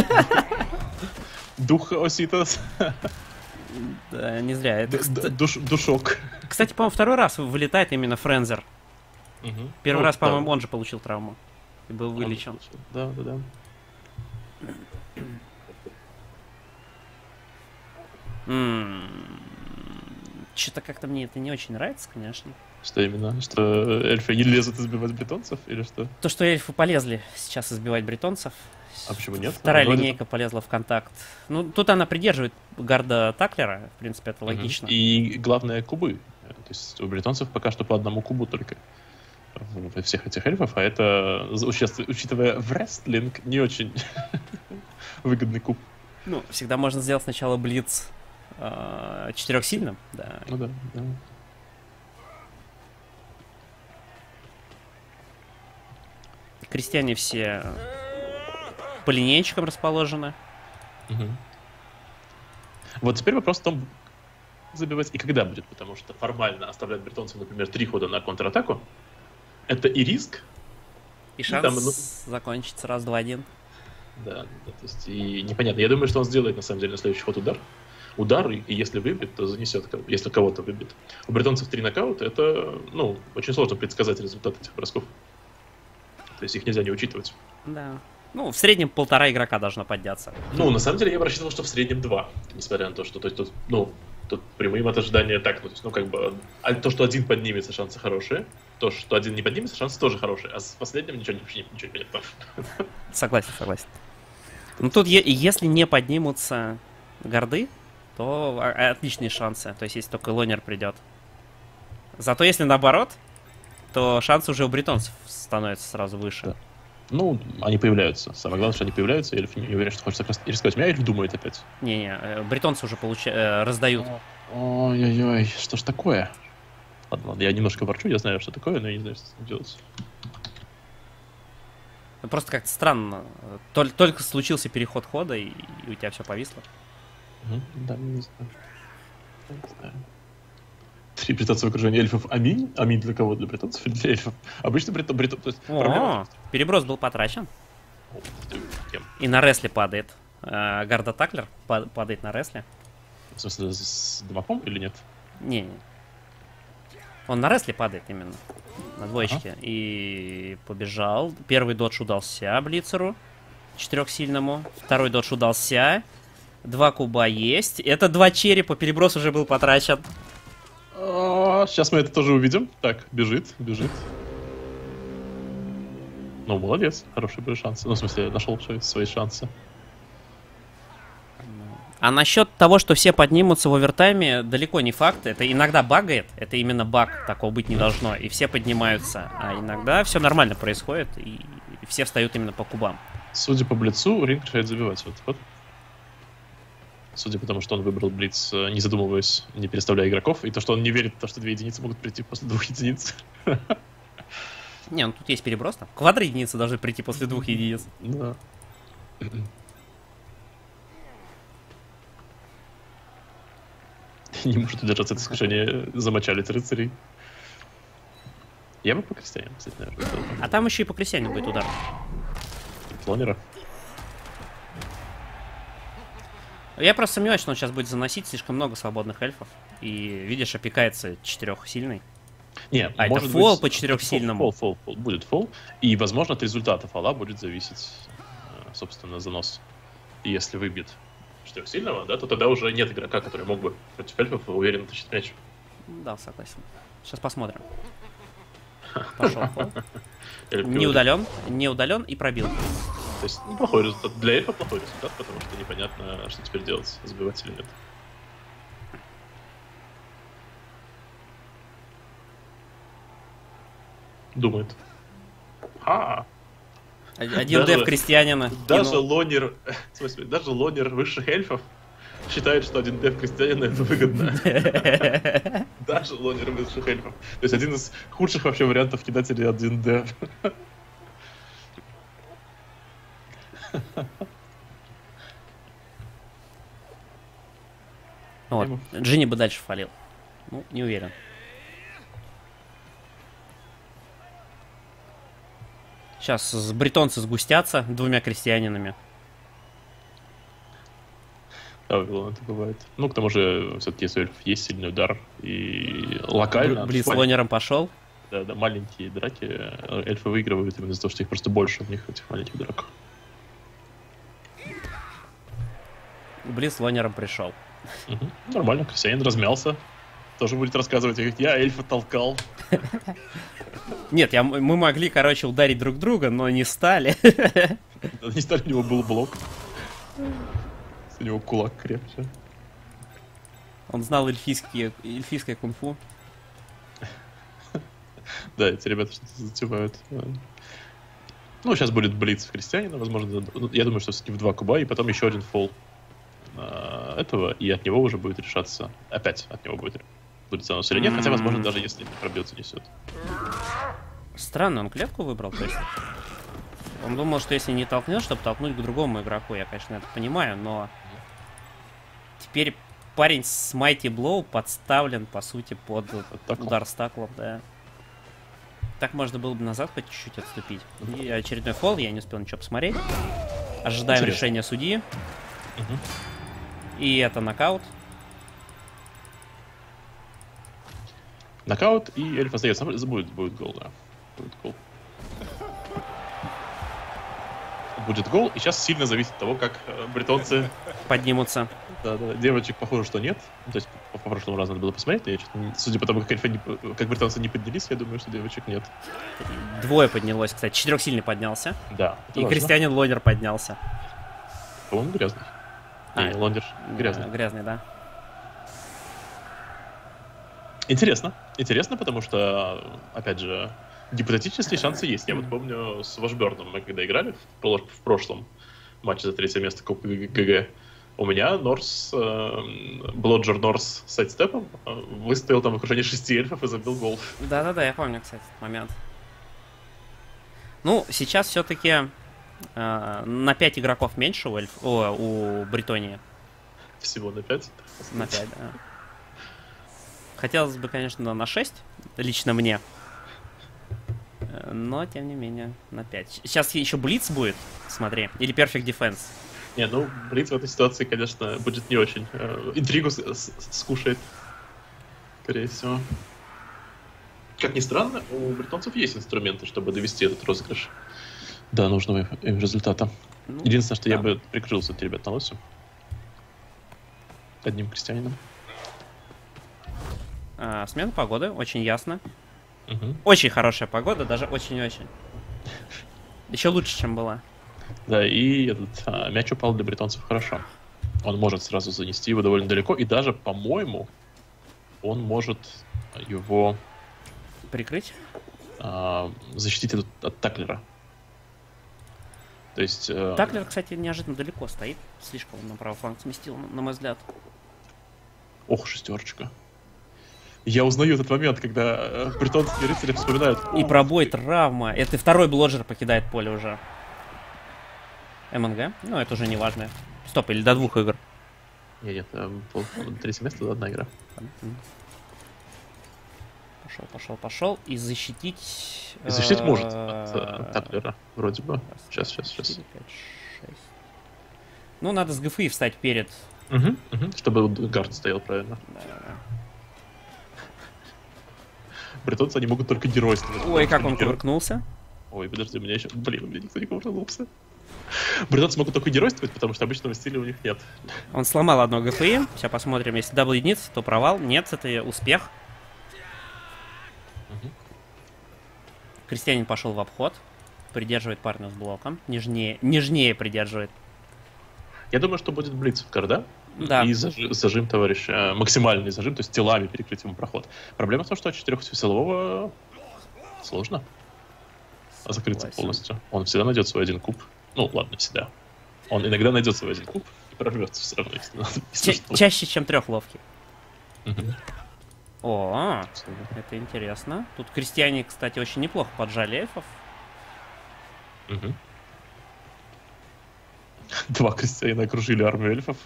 B: Дух хаосита.
A: Да, не зря. Это,
B: Душок.
A: кстати, по-моему, второй раз вылетает именно Френзер. Первый раз, по-моему, он же получил травму. И был вылечен.
B: Да.
A: Что-то как-то мне это не очень нравится, конечно.
B: Что именно? Что эльфы не лезут избивать бретонцев или что?
A: То, что эльфы полезли сейчас избивать бретонцев.
B: А почему нет?
A: Вторая линейка полезла в контакт. Ну, тут она придерживает гарда Таклера. В принципе, это логично.
B: И главное, кубы. То есть у бретонцев пока что по одному кубу только во всех этих эльфов, а это, учитывая врестлинг, не очень выгодный куб.
A: Ну, всегда можно сделать сначала блиц четырехсильным, да.
B: Ну да.
A: Крестьяне все по линейчикам расположены.
B: Вот теперь вопрос в том, забивать и когда будет, потому что формально оставлять бретонцев, например, 3 хода на контратаку, это и риск,
A: и шанс закончить сразу 2-1.
B: Да, то есть и непонятно. Я думаю, что он сделает на самом деле на следующий ход удар, и если выбьет, то занесет, если кого-то выбьет. У бретонцев 3 нокаута, это, очень сложно предсказать результат этих бросков. То есть их нельзя не учитывать.
A: Да. Ну, в среднем 1,5 игрока должно подняться.
B: Ну, на самом деле, я бы рассчитывал, что в среднем 2. Несмотря на то, что, тут прямые от ожидания так, то, что один поднимется, шансы хорошие. То, что один не поднимется, шансы тоже хорошие. А с последним ничего не понятно.
A: Согласен. Ну, тут, если не поднимутся гарды, то отличные шансы. То есть, если только лонер придет. Зато, если наоборот, то шансы уже у бретонцев становятся сразу выше.
B: Да. Ну, они появляются. Самое главное, что они появляются, и эльф не уверен, что хочется рисковать. Меня эльф думает опять.
A: Не, бретонцы уже раздают.
B: Ой-ой-ой, что ж такое? Ладно, я немножко ворчу, я знаю, что такое, но я не знаю, что с этим делать.
A: Просто как-то странно. Только случился переход хода, и у тебя все повисло.
B: Да, не знаю. 3 британцев в окружении эльфов. Аминь? Аминь для кого? Для британцев или для эльфов? Обычно
A: переброс был потрачен. И на ресле падает. Гарда Таклер падает на ресле.
B: В смысле, с дамагом или нет?
A: Не. Он на ресле падает именно. На двоечке. И побежал. Первый додж удался Блицеру. 4-сильному. Второй додж удался. 2 куба есть. Это 2 черепа. Переброс уже был потрачен.
B: Сейчас мы это тоже увидим. Так, бежит. Ну, молодец. Хорошие были шансы. Ну, в смысле, нашел свои шансы.
A: А насчет того, что все поднимутся в овертайме, далеко не факт. Это иногда багает. Это именно баг. Такого быть не должно. И все поднимаются. А иногда все нормально происходит. И все встают именно по кубам.
B: Судя по блицу, Ринг решает забивать. Вот. Судя по тому, что он выбрал блиц, не задумываясь, не переставляя игроков, и то, что он не верит в то, что 2 единицы могут прийти после 2 единиц.
A: Не, ну тут есть переброс там. Квадро единицы должны прийти после 2 единиц.
B: Да. Не может удержаться от искушения замочалить рыцарей. Я бы по крестьянам, кстати, наверное.
A: А там еще и по крестьянам будет удар.
B: Клонера.
A: Я просто сомневаюсь, что он сейчас будет заносить слишком много свободных эльфов. И, видишь, опекается 4-сильный.
B: Не,
A: может это фол по 4-сильному.
B: Фол. Будет фол. И, возможно, от результата фола будет зависеть, собственно, занос. И если выбьет 4-сильного, да, то тогда уже нет игрока, который мог бы против эльфов уверенно тащить мяч.
A: Да, согласен. Сейчас посмотрим. Пошел фол.
B: Не
A: удален и пробил.
B: То есть неплохой результат. Для эльфа плохой результат, потому что непонятно, что теперь делать, забивать или нет. Думает.
A: Один деф крестьянина.
B: Даже лонер, в смысле, даже лонер высших эльфов считает, что один деф крестьянина это выгодно. Даже лонер высших эльфов. То есть один из худших вообще вариантов кидателей один деф.
A: Вот. Джинни бы дальше фалил. Ну, не уверен. Сейчас бретонцы сгустятся двумя крестьянинами.
B: Да, это бывает. Ну, к тому же, все-таки если у эльфов есть сильный удар и локально...
A: Блиц лонером пошел.
B: Да, маленькие драки эльфы выигрывают именно из-за того, что их просто больше у них, этих маленьких драк.
A: Блиц лонером пришел.
B: Угу. Нормально, крестьянин размялся. Тоже будет рассказывать, говорит, я эльфа толкал.
A: Нет, мы могли, короче, ударить друг друга, но не стали.
B: Не стали, у него был блок. У него кулак крепче.
A: Он знал эльфийское кунг-фу.
B: Да, эти ребята что-то затевают. Ну, сейчас будет блиц в крестьянина, возможно. Я думаю, что все-таки в 2 куба, и потом еще один фол этого, и от него уже будет решаться. Опять от него будет занос или нет, хотя, возможно, даже если не пробьется, несет.
A: Странно, он клетку выбрал, то есть. Он думал, что если не толкнет, чтобы толкнуть к другому игроку. Я, конечно, это понимаю, но теперь парень с Mighty Blow подставлен, по сути, под удар стаклом, да. Так можно было бы назад хоть чуть-чуть отступить. И очередной фол, я не успел ничего посмотреть. Ожидаем решения судьи. И это нокаут.
B: Нокаут, и эльф остается. Будет гол, да. Будет гол. Будет гол, и сейчас сильно зависит от того, как бретонцы
A: поднимутся.
B: Да. Девочек, похоже, что нет. То есть по прошлому разу надо было посмотреть. Судя по тому, как британцы не поднялись, я думаю, что девочек нет.
A: 2 поднялось, кстати. 4-сильный поднялся.
B: Да.
A: И крестьянин лонер поднялся.
B: По-моему, грязный. Лонер грязный.
A: Грязный, да.
B: Интересно, потому что, опять же, гипотетические шансы есть. Я вот помню с Вашберном мы когда играли в прошлом матче за 3 место Кубка ГГ, у меня Норс, Блоджер Норс с сайдстепом выстоял там в окружении 6 эльфов и забил гол. Да,
A: я помню, кстати, этот момент. Ну, сейчас все-таки на 5 игроков меньше у Бретонии.
B: Всего на 5?
A: На 5, да. Хотелось бы, конечно, на 6, лично мне. Но, тем не менее, на 5. Сейчас еще Блиц будет, смотри. Или Perfect Defense.
B: Не, ну, Блиц в этой ситуации, конечно, будет не очень. Интригу скушает, скорее всего. Как ни странно, у бретонцев есть инструменты, чтобы довести этот розыгрыш до нужного им результата. Ну, единственное, что я бы прикрылся от ребят на лосю. Одним крестьянином.
A: Смена погоды, очень ясно. Очень хорошая погода, даже очень-очень. Еще лучше, чем была.
B: Да, и этот мяч упал для бретонцев хорошо. Он может сразу занести его довольно далеко, и даже, по-моему, он может его
A: прикрыть,
B: защитить от таклера. То есть...
A: Таклер, кстати, неожиданно далеко стоит. Слишком он на правый фланг сместил, на мой взгляд.
B: Ох, 6. Я узнаю этот момент, когда бретонские рыцари вспоминают.
A: И пробой, травма. Это 2-й блоджер покидает поле уже. МНГ? Ну, это уже не важно. Стоп, или до 2 игр?
B: Нет, 3 место, 1 игра.
A: Пошел. И защитить...
B: Защитить может от таклера, вроде бы. Сейчас. 4, 5, 6.
A: Ну, надо с ГФИ встать перед...
B: Чтобы гард стоял правильно.
A: Да.
B: Бретонцы, они могут только геройствовать.
A: Ой, как он кувыркнулся.
B: Ой, подожди, у меня никто не кувыркнулся. Бретонцы могут только геройствовать, потому что обычного стиля у них нет.
A: Он сломал одно ГФИ. Сейчас посмотрим, если дабл единиц, то провал. Нет, это успех. Крестьянин пошел в обход. Придерживает парня с блоком. Нежнее придерживает.
B: Я думаю, что будет блиц от Карда.
A: Да.
B: И зажим товарища. Максимальный зажим, то есть телами перекрыть ему проход. Проблема в том, что от 4-силового сложно закрыться полностью. Он всегда найдет свой один куб. Ну, ладно, всегда. Он иногда найдет свой один куб и прорвется все равно, если
A: чаще, чем 3 ловких.
B: Мгм.
A: О, это интересно. Тут крестьяне, кстати, очень неплохо поджали эльфов.
B: Мгм. 2 крестьянина окружили армию эльфов.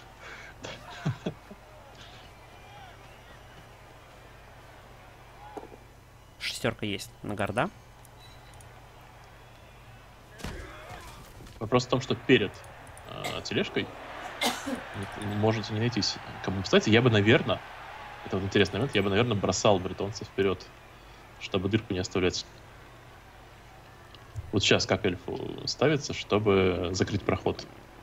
A: Шестерка есть на Гарда.
B: Вопрос в том, что перед тележкой можете не найтись. Кстати, я бы, наверное, это вот интересный момент, я бы, наверное, бросал бретонца вперед, чтобы дырку не оставлять. Вот сейчас как эльфу ставится, чтобы закрыть проход?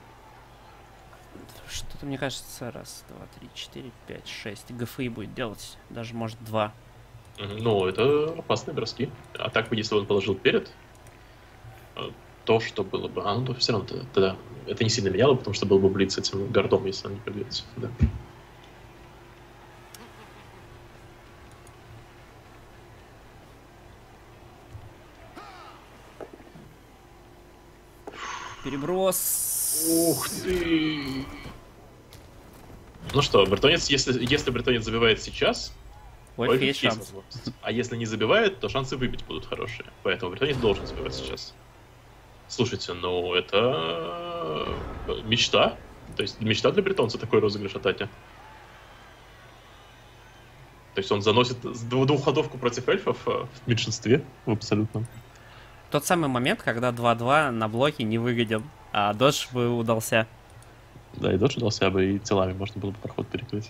A: Что-то, мне кажется, раз, два, три, 4, 5, 6. ГФИ будет делать. Даже, может, 2.
B: Ну, это опасные броски. А так бы, если он положил перед, то, что было бы... ну, то все равно тогда это не сильно меняло, потому что был бы блиц с этим гардом, если он не побьется. Да.
A: Переброс.
B: Ух ты! Ну что, бретонец, если бретонец забивает сейчас,
A: Ой,
B: Ольф
A: есть шанс.
B: возможность. А если не забивает, то шансы выбить будут хорошие. Поэтому бретонец должен забивать сейчас. Слушайте, ну это мечта. То есть мечта для бретонца такой розыгрыш атаки. То есть он заносит двухходовку против эльфов в меньшинстве, в абсолютном.
A: Тот самый момент, когда 2-2 на блоке не выгоден, а додж бы удался.
B: Да, и додж удался бы, и телами можно было бы проход перекрыть.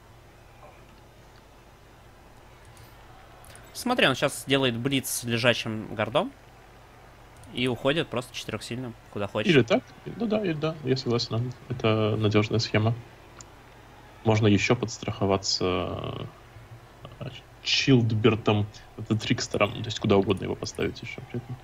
A: Смотри, он сейчас делает блиц с лежачим гардом и уходит просто 4-сильным, куда хочет.
B: Или так? Ну да, я согласен. Это надежная схема. Можно еще подстраховаться Чилдбертом, это Трикстером, то есть куда угодно его поставить еще при этом.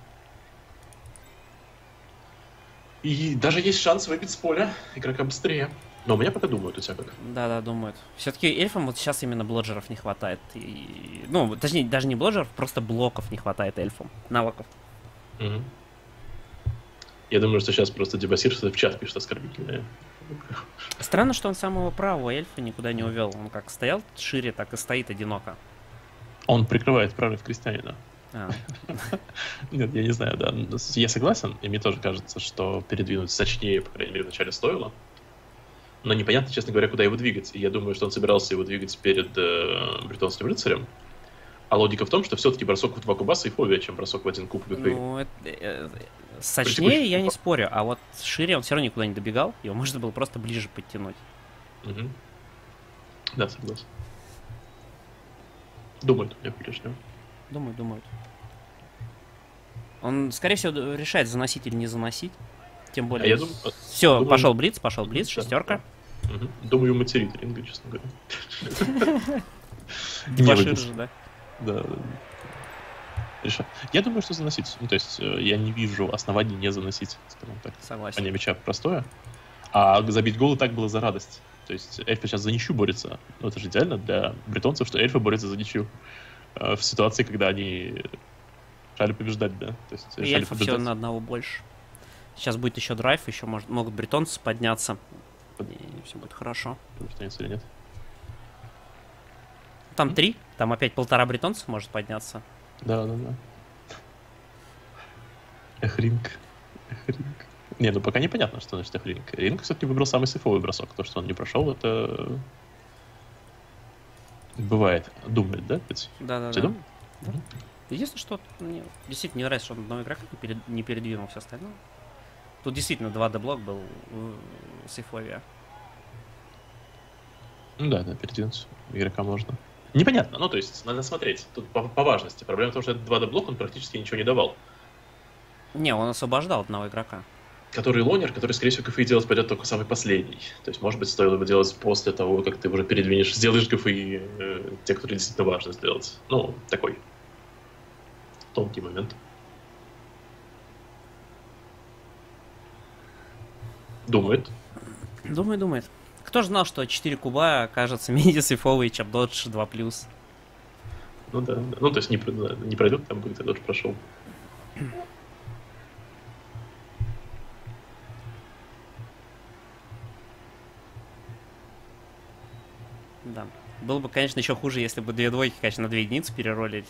B: И даже есть шанс выбить с поля игрока быстрее. Но у меня пока думают, у тебя как?
A: Да, думают. Все-таки эльфам вот сейчас именно блоджеров не хватает. Ну, точнее, даже не блоджеров, просто блоков не хватает эльфам. Навыков.
B: Угу. Я думаю, что сейчас просто Дебасир что-то в чат пишет оскорбительное.
A: Странно, что он самого правого эльфа никуда не увел. Он как стоял шире, так и стоит одиноко.
B: Он прикрывает прорыв крестьянина. Нет, я не знаю, да. Я согласен, и мне тоже кажется, что передвинуть сочнее, по крайней мере, вначале стоило. Но непонятно, честно говоря, куда его двигать. И я думаю, что он собирался его двигать перед бретонским рыцарем. А логика в том, что все-таки бросок в 2 куба сейфовее, чем бросок в 1 куб ГФИ.
A: Ну, сочнее я не спорю, а вот шире он все равно никуда не добегал. Его можно было просто ближе подтянуть.
B: Угу. Да, согласен. Думают, я по-прежнему.
A: Думают. Он, скорее всего, решает, заносить или не заносить. Тем более... Все, пошел блиц, шестерка.
B: Да. Угу. Думаю, материт ринга, честно говоря.
A: Дебашир же, да?
B: Да. Я думаю, что заносить. Ну, то есть, я не вижу оснований не заносить, скажем так.
A: Согласен.
B: Поня мяча простое. А забить гол и так было за радость. То есть, эльфы сейчас за ничью борются. Ну, это же идеально для бретонцев, что эльфы борются за ничью. В ситуации, когда они шали побеждать, да. То есть,
A: и эльфов все на одного больше. Сейчас будет еще драйв, еще могут бретонцы подняться. И все будет хорошо.
B: Бретонец или нет?
A: Там 3, там опять 1,5 бретонцев может подняться.
B: Да. Эхринг. Не, ну пока непонятно, что значит эхринг. Ринг все-таки выбрал самый сейфовый бросок. То, что он не прошел, это... Бывает. Думает, да?
A: Да.
B: Думаешь?
A: Да. Единственное, что мне действительно не нравится, что он одного игрока не передвинул все остальное. Тут действительно 2D-блок был сейфовее.
B: Ну да, передвинуть игрока можно. Непонятно, ну то есть надо смотреть. Тут по важности. Проблема в том, что этот 2D-блок, он практически ничего не давал.
A: Не, он освобождал одного игрока.
B: Который лонер, который, скорее всего, ГФИ делать пойдет только самый последний. То есть, может быть, стоило бы делать после того, как ты уже передвинешь, сделаешь ГФИ те, которые действительно важно сделать. Ну, такой тонкий момент. Думает.
A: Думает. Кто же знал, что 4 куба окажется Медис и Фовый, Чапдодж 2+.
B: Ну да. Ну, то есть не пройдут, там будет, Додж прошел.
A: Да. Было бы, конечно, еще хуже, если бы 2 двойки, конечно, на 2 единицы переролить.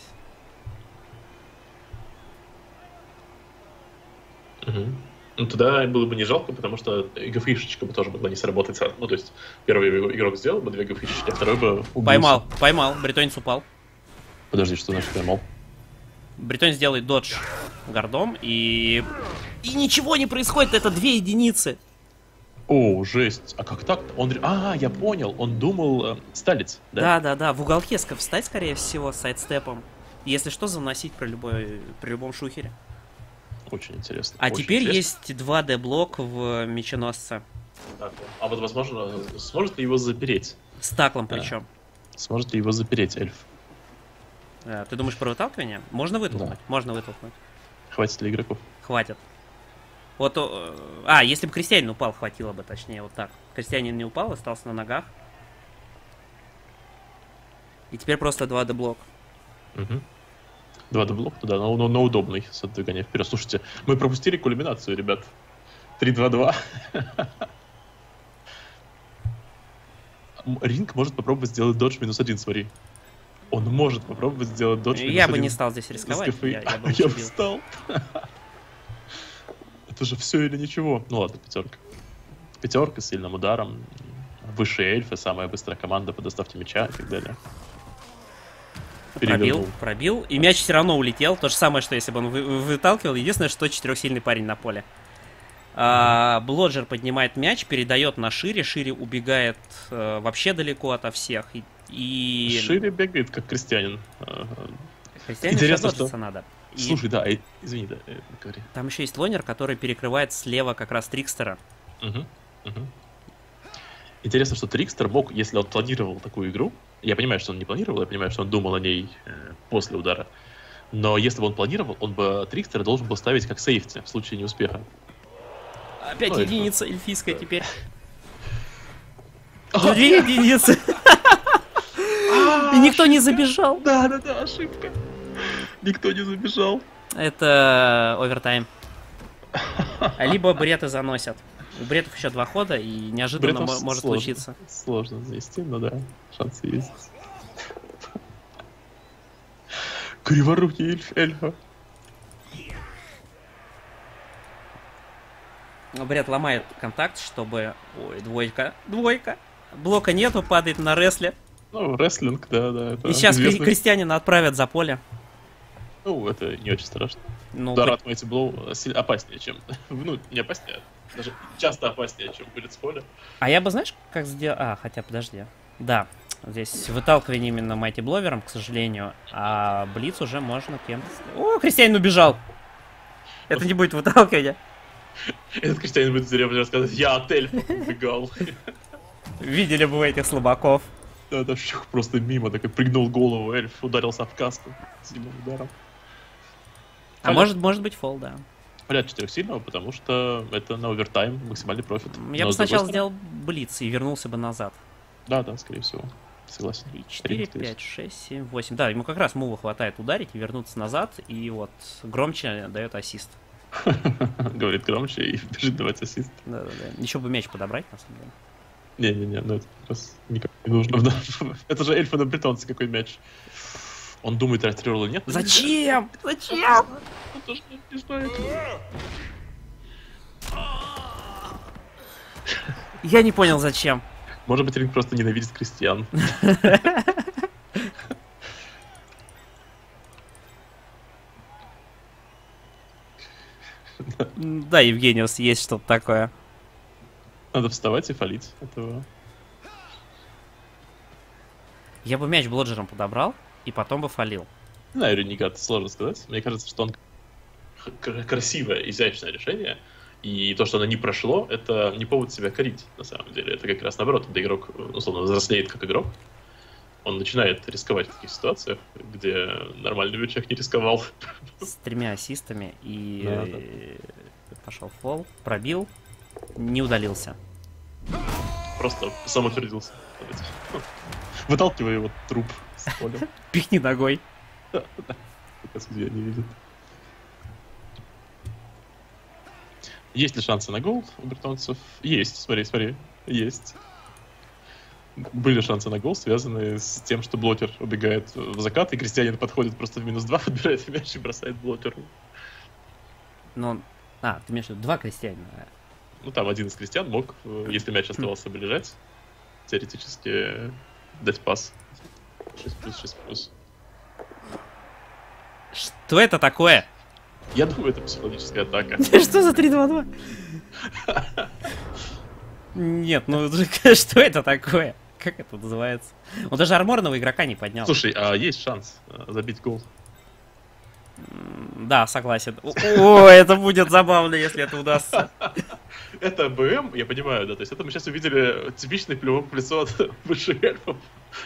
B: Угу. Ну, тогда было бы не жалко, потому что эгофишечка бы тоже могла не сработать сразу. Ну, то есть, первый игрок сделал бы 2 эгофишечки, а второй бы убился.
A: Поймал. Бретонец упал.
B: Подожди, что значит поймал?
A: Бретонец делает додж гордом, и ничего не происходит, это 2 единицы.
B: О, жесть. А как так? Я понял. Он думал сталить, да?
A: Да. В уголке встать, скорее всего, с сайдстепом. Если что, заносить при любом шухере.
B: Очень интересно.
A: А
B: очень
A: теперь
B: интересно.
A: есть 2D-блок в меченосце.
B: Так, а вот, возможно, сможет ли его запереть?
A: С таклом причем.
B: Сможет ли его запереть, эльф?
A: Ты думаешь про выталкивание? Можно вытолкнуть?
B: Да.
A: Можно вытолкнуть.
B: Хватит ли игроков?
A: Хватит. Вот, если бы крестьянин упал, хватило бы, точнее, вот так. Крестьянин не упал, остался на ногах. И теперь просто 2D-блок.
B: Угу. 2D-блок, да, но удобный с отдвиганием вперед. Слушайте, мы пропустили кульминацию, ребят. 3-2-2. Ринг может попробовать сделать додж -1, смотри. Он может попробовать сделать додж -1.
A: Я бы не стал здесь рисковать.
B: Я бы встал. Это же все или ничего. Ну ладно, 5. 5 с сильным ударом. Высшие эльфы, самая быстрая команда по доставке мяча и так далее.
A: Пробил, и мяч все равно улетел. То же самое, что если бы он выталкивал. Единственное, что 4-сильный парень на поле. Блоджер поднимает мяч, передает на Шире. Шире убегает вообще далеко ото всех. И...
B: Шире бегает, как крестьянин.
A: Крестьянин
B: интересно,
A: что... надо.
B: Слушай, да, извини, да, говори.
A: Там еще есть лонер, который перекрывает слева как раз Трикстера.
B: Угу. Интересно, что Трикстер мог, если он планировал такую игру, я понимаю, что он не планировал, я понимаю, что он думал о ней после удара, но если бы он планировал, он бы Трикстера должен был ставить как сейфти в случае неуспеха.
A: Опять единица эльфийская теперь. 2 единицы. И никто не забежал.
B: Да, ошибка. Никто не забежал.
A: Это овертайм. Либо бреты заносят. У бретов еще 2 хода, и неожиданно может случиться.
B: Сложно занести, но да, шансы есть. Криворукий эльфа.
A: Бред ломает контакт, чтобы... Ой, двойка. Блока нету, падает на рестле.
B: Ну, рестлинг, да.
A: И сейчас крестьянина отправят за поле.
B: Ну, это не очень страшно. Удар от Mighty Blow опаснее, чем... Ну, не опаснее, даже часто опаснее, чем пылец с поля.
A: А я бы, знаешь, как сделал... хотя, подожди. Да, здесь выталкивание именно Mighty Blower'ом, к сожалению. А Блиц уже можно кем-то... О, крестьянин убежал! Это не будет выталкивания.
B: Этот крестьянин будет зря рассказывать, я от эльфа убегал.
A: Видели бы вы этих слабаков.
B: Да, просто мимо, такой пригнул голову, эльф ударился об каску сильным ударом.
A: А может быть фол, да.
B: Поряд 4 сильного, потому что это на овертайм максимальный профит.
A: Я бы сначала сделал блиц и вернулся бы назад.
B: Да, скорее всего. Согласен.
A: 4, 5, 6, 7, 8. Да, ему как раз мува хватает ударить и вернуться назад, и вот громче дает ассист.
B: Говорит громче и бежит давать ассист.
A: Да. Еще бы мяч подобрать, на самом деле.
B: Не, ну это как раз никак не нужно. Это же эльфы на бретонце, какой мяч. Он думает, растрелял или нет.
A: Зачем?
B: Он тоже не знает.
A: Я не понял, зачем.
B: Может быть, Ринг просто ненавидит крестьян.
A: Да, Евгениус, есть что-то такое.
B: Надо вставать и фалить этого.
A: Я бы мяч блоджером подобрал и потом бы фалил.
B: Не знаю, Ренегат, сложно сказать. Мне кажется, что он красивое, изящное решение. И то, что оно не прошло, это не повод себя корить, на самом деле. Это как раз наоборот, когда игрок, условно, взрослеет как игрок. Он начинает рисковать в таких ситуациях, где нормальный человек не рисковал.
A: С 3 ассистами и пошел фол, пробил. Не удалился.
B: Просто самоутвердился. Выталкивай его труп с поля.
A: Пихни ногой.
B: Пока судья не видит. Есть ли шансы на гол у бритонцев? Есть, смотри, есть. Были шансы на гол, связанные с тем, что блокер убегает в закат, и крестьянин подходит просто в -2, подбирает мяч и бросает блокеру.
A: Ну, ты имеешь в виду 2 крестьянина?
B: Ну, там один из крестьян мог, если мяч оставался бы лежать, теоретически дать пас. 6+6+.
A: Что это такое?
B: Я думаю, это психологическая атака.
A: Что за 3-2-2? Нет, ну что это такое? Как это называется? Он даже арморного игрока не поднял.
B: Слушай, а есть шанс забить гол?
A: Да, согласен. О, это будет забавно, если это удастся.
B: Это БМ, я понимаю, да, то есть это мы сейчас увидели типичный плевок в лицо от высших эльфов.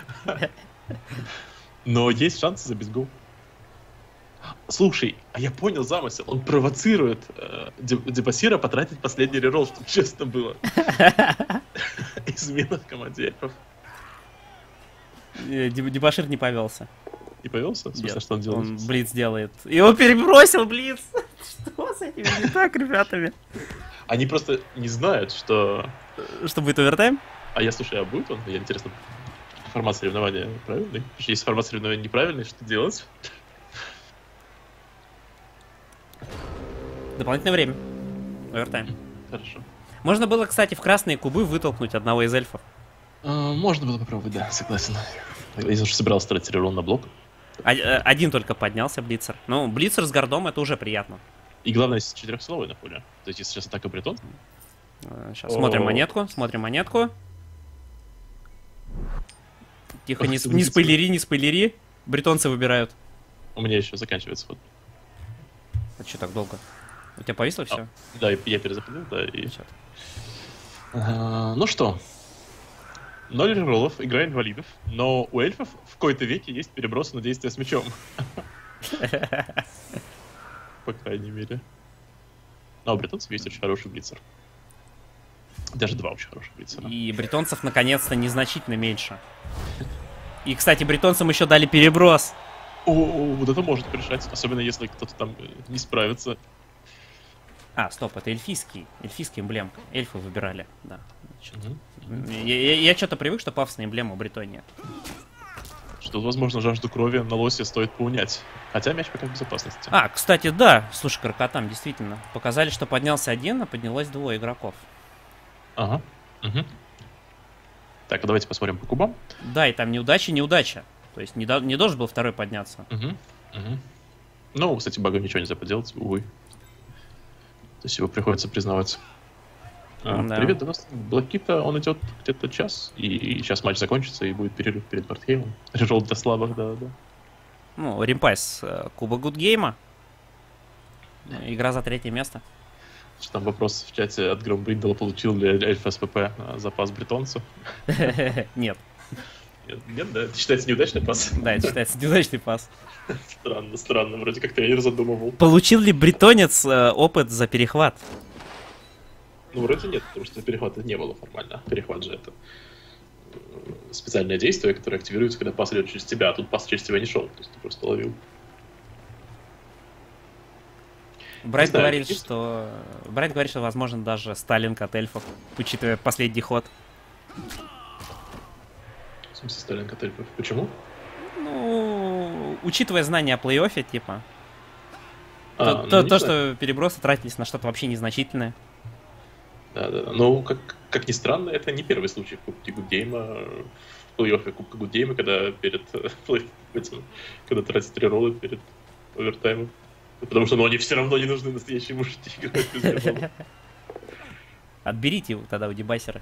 B: Но есть шанс забить гол. Слушай, а я понял замысел. Он провоцирует Дебасира потратить последний реролл, чтобы честно было. Измена в команде эльфов.
A: Дебашир не повелся.
B: Не повелся? В смысле, что он делает?
A: Он блиц делает. Его перебросил блиц. Что с этими не так, ребятами?
B: Они просто не знают, что...
A: Что будет овертайм?
B: Слушай, а будет он? Я интересно, формат соревнования правильный? Потому что если формат соревнования неправильный, что делать?
A: Дополнительное время. Овертайм.
B: Хорошо.
A: Можно было, кстати, в красные кубы вытолкнуть одного из эльфов.
B: Можно было попробовать, да, согласен. Я уже собирался тратить реролл на блок.
A: Один только поднялся, Блицер. Ну, Блицер с гардом это уже приятно.
B: И главное, 4-словой на поле. То есть, если сейчас атака бретон...
A: Сейчас смотрим монетку. Тихо, не спойлери. Бретонцы выбирают.
B: У меня еще заканчивается ход.
A: А что так долго? У тебя повисло все?
B: Да, я перезаходил, да. И... Ну что, 0 рероллов, игра инвалидов, но у эльфов в какой-то веке есть перебросы на действия с мячом. По крайней мере. Но у бретонцев есть очень хороший блицер. Даже 2 очень хороших блицера.
A: И бретонцев наконец-то незначительно меньше. И, кстати, бретонцам еще дали переброс.
B: Вот это может решать, особенно если кто-то там не справится.
A: Стоп, это эльфийский эмблем. Эльфы выбирали, да. Я что-то привык, что пафосная эмблема у Бретонии.
B: Что, возможно, жажду крови на лосе стоит поунять. Хотя мяч пока в безопасности.
A: Кстати, да. Слушай, Крокотам, действительно. Показали, что поднялся один, а поднялось 2 игроков.
B: Ага. Угу. Так, а давайте посмотрим по кубам.
A: Да, и там неудача. То есть не должен был второй подняться.
B: Ну, кстати, багом ничего нельзя поделать, увы. То есть его приходится признавать. Да. Привет, до нас Блэкита, он идет где-то час, и сейчас матч закончится, и будет перерыв перед Бартхеймом. Реролл для слабых, да.
A: Ну, римпайс Куба Гудгейма. Игра за 3-е место.
B: Там вопрос в чате от Громбриндала, получил ли эльф СПП запас бретонцу?
A: Нет.
B: Нет, да? Это считается неудачный пас?
A: Да, это считается неудачный пас.
B: Странно, вроде как тренер задумывал.
A: Получил ли бретонец опыт за перехват?
B: Ну, вроде нет, потому что перехвата не было формально. Перехват же это специальное действие, которое активируется, когда пас идет через тебя, а тут пас через тебя не шел, то есть ты просто ловил.
A: Брайт говорит, что, возможно, даже Сталинг от эльфов, учитывая последний ход.
B: В смысле Сталинг от эльфов? Почему?
A: Ну, учитывая знания о плей-оффе, типа. Что перебросы тратились на что-то вообще незначительное.
B: Да. Ну, как ни странно, это не первый случай в Кубке Гудгейма, в плей-оффе Кубка Гудгейма, когда когда тратят рероллы перед овертаймом. Потому что они все равно не нужны, настоящие мужики играть без рероллов.
A: Отберите его тогда у Дебайсера.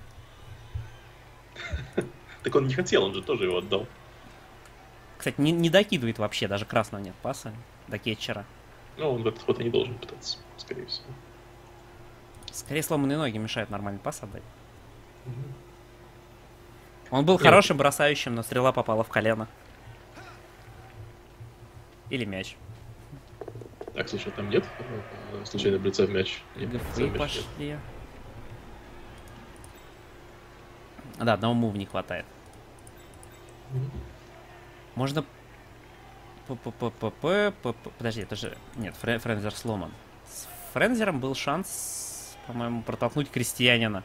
B: Так он не хотел, он же тоже его отдал.
A: Кстати, не докидывает вообще, даже красного нет паса до кетчера.
B: Ну, он в этот ход и не должен пытаться, скорее всего.
A: Скорее сломанные ноги мешают нормальный пас отдать. Он был хорошим бросающим, но стрела попала в колено. Или мяч.
B: Так, слушай, там нет случайно блица в мяч?
A: Гфы пошли. Да, одного мува не хватает. Можно... Подожди, это же... Нет, Френзер сломан. С Френзером был шанс, по-моему, протолкнуть крестьянина.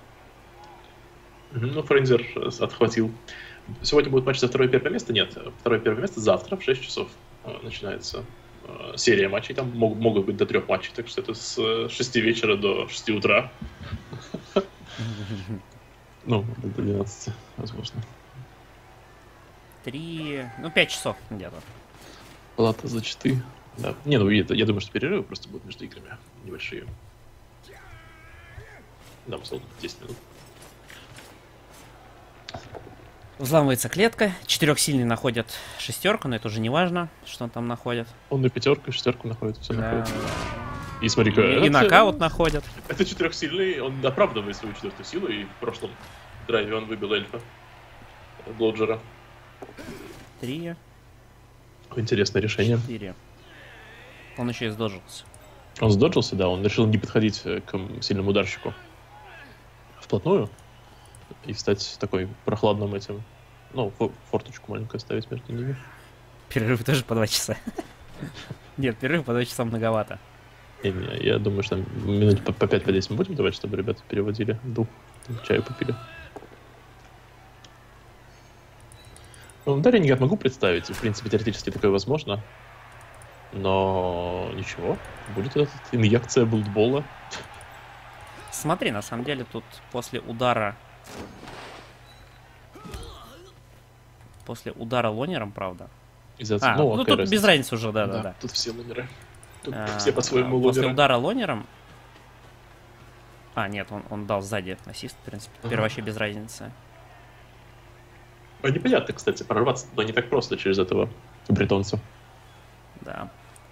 B: Ну, Френзер отхватил. Сегодня будет матч за второе и первое место? Нет, второе и первое место завтра в 6 часов начинается серия матчей. Там могут быть до 3 матчей, так что это с 6 вечера до 6 утра. Ну, до 12, возможно.
A: 5 часов где-то.
B: Плата за 4. Да. Не, ну я думаю, что перерывы просто будут между играми небольшие. Да, условно, 10 минут.
A: Взламывается клетка. 4-сильный находят 6, но это уже не важно, что он там находит.
B: Он на 5, 6 находит, все
A: Да.
B: находит. И смотри-ка,
A: И нокаут находят.
B: Это 4-сильный, он оправдывает свою 4-ю силу, и в прошлом драйве он выбил эльфа. Блоджера.
A: 3,
B: Интересное решение.
A: 4. Он еще и сдожился.
B: Он сдоджился, да, он решил не подходить к сильному ударщику вплотную и стать такой прохладным этим, ну, форточку маленькую оставить между ними.
A: Перерыв тоже по 2 часа. Нет, перерыв по 2 часа многовато.
B: Не, я думаю, что минут по 5-10 мы будем давать, чтобы ребята переводили дух, чаю попили. Ну, Дарья могу представить, в принципе, теоретически такое возможно. Но ничего, будет эта инъекция бултбола.
A: Смотри, на самом деле тут после удара лонером, правда. Ну тут без разницы уже, да.
B: Тут все лонеры. Тут все по-своему лонеры.
A: После удара лонером... нет, он дал сзади ассист, в принципе. Теперь вообще без разницы.
B: Непонятно, кстати, прорваться туда не так просто через этого бретонца.
A: Да.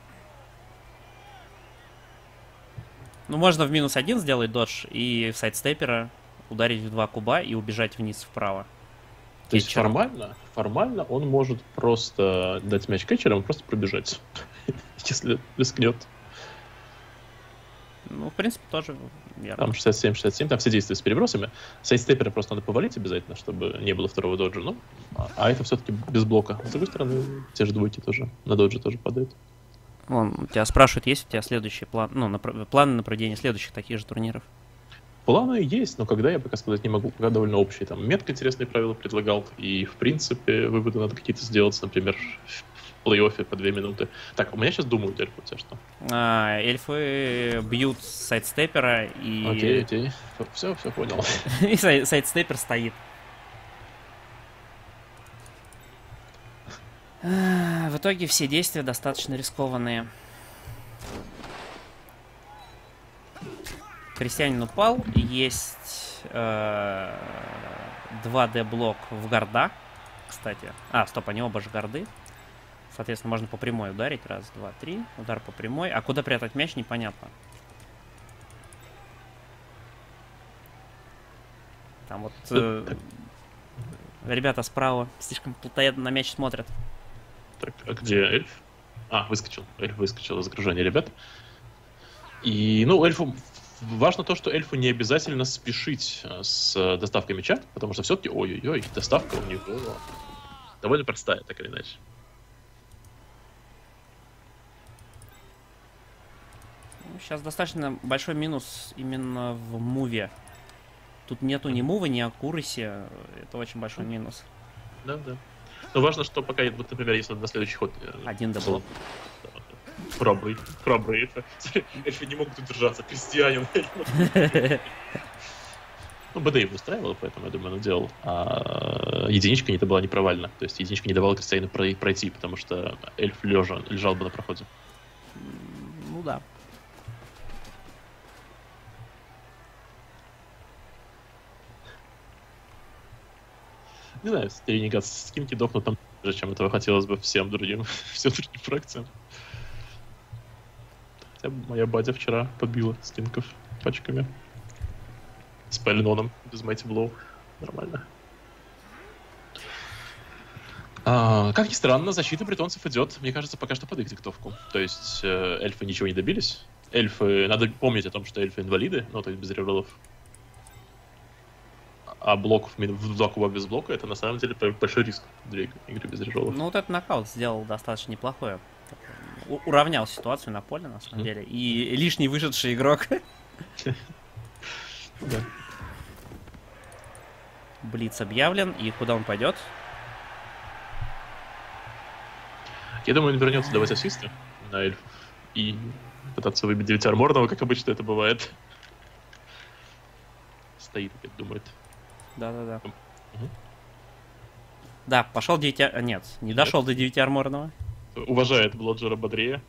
A: Ну, можно в -1 сделать додж и в сайдстепера ударить в 2 куба и убежать вниз вправо.
B: То есть формально он может просто дать мяч кетчерам и просто пробежать, если рискнет.
A: Ну, в принципе, тоже верно.
B: Там 67-67, там все действия с перебросами. Сайдстепера просто надо повалить обязательно, чтобы не было второго доджа. Ну, а это все-таки без блока. С другой стороны, те же двойки тоже на додже тоже падают.
A: Вон, тебя спрашивают, есть у тебя следующий план, планы на проведение следующих таких же турниров?
B: Планы есть, но когда я пока сказать не могу, пока довольно общие. Там Метка интересные правила предлагал, и в принципе выводы надо какие-то сделать, например, в плей-оффе по 2 минуты. Так, у меня сейчас думают эльфы, у тебя что?
A: Эльфы бьют сайдстепера и...
B: Окей. Все понял.
A: И сайдстепер стоит. В итоге все действия достаточно рискованные. Крестьянин упал. Есть 2D блок в гарда, кстати. Стоп, они оба же гарды. Соответственно, можно по прямой ударить. 1, 2, 3. Удар по прямой. А куда прятать мяч, непонятно. Там вот ребята справа слишком плотоядно на мяч смотрят.
B: Так, а где эльф? Выскочил. Эльф выскочил из окружения ребят. И, эльфу... Важно то, что эльфу не обязательно спешить с доставкой мяча, потому что все-таки, ой-ой-ой, доставка у него довольно простая, так или иначе.
A: Сейчас достаточно большой минус именно в муве. Тут нету ни мува, ни аккураси. Это очень большой минус.
B: Да. Но важно, что пока, вот, например, если на следующий ход...
A: Один даблок.
B: Храбрый эльфы. Эльфы не могут удержаться. Крестьянин. БД его устраивало, поэтому, я думаю, он делал. А единичка это была неправильно. То есть единичка не давала крестьянину пройти, потому что эльф лежал бы на проходе.
A: Ну да.
B: Не знаю, Ренегат с Кинки дохнут там же, чем этого хотелось бы всем другим фракциям. Хотя моя бадя вчера подбила скинков пачками. С Пэлиноном, без Mighty Blow. Нормально. Как ни странно, защита бретонцев идет, мне кажется, пока что под их диктовку. То есть эльфы ничего не добились. Надо помнить о том, что эльфы инвалиды, то есть без револов. А блок в 2 куба без блока это на самом деле большой риск для игры без режолов.
A: Ну вот этот нокаут сделал достаточно неплохое. Уравнял ситуацию на поле, на самом деле. И лишний вышедший игрок.
B: Да.
A: Блиц объявлен. И куда он пойдет?
B: Я думаю, он вернется давать ассисты на эльфов и пытаться выбить 9 арморного, как обычно это бывает. Стоит, опять думает.
A: Да-да-да.
B: Угу.
A: Да, пошел 9... Нет, не дошел до 9 арморного.
B: Уважает Блоджера бодрее.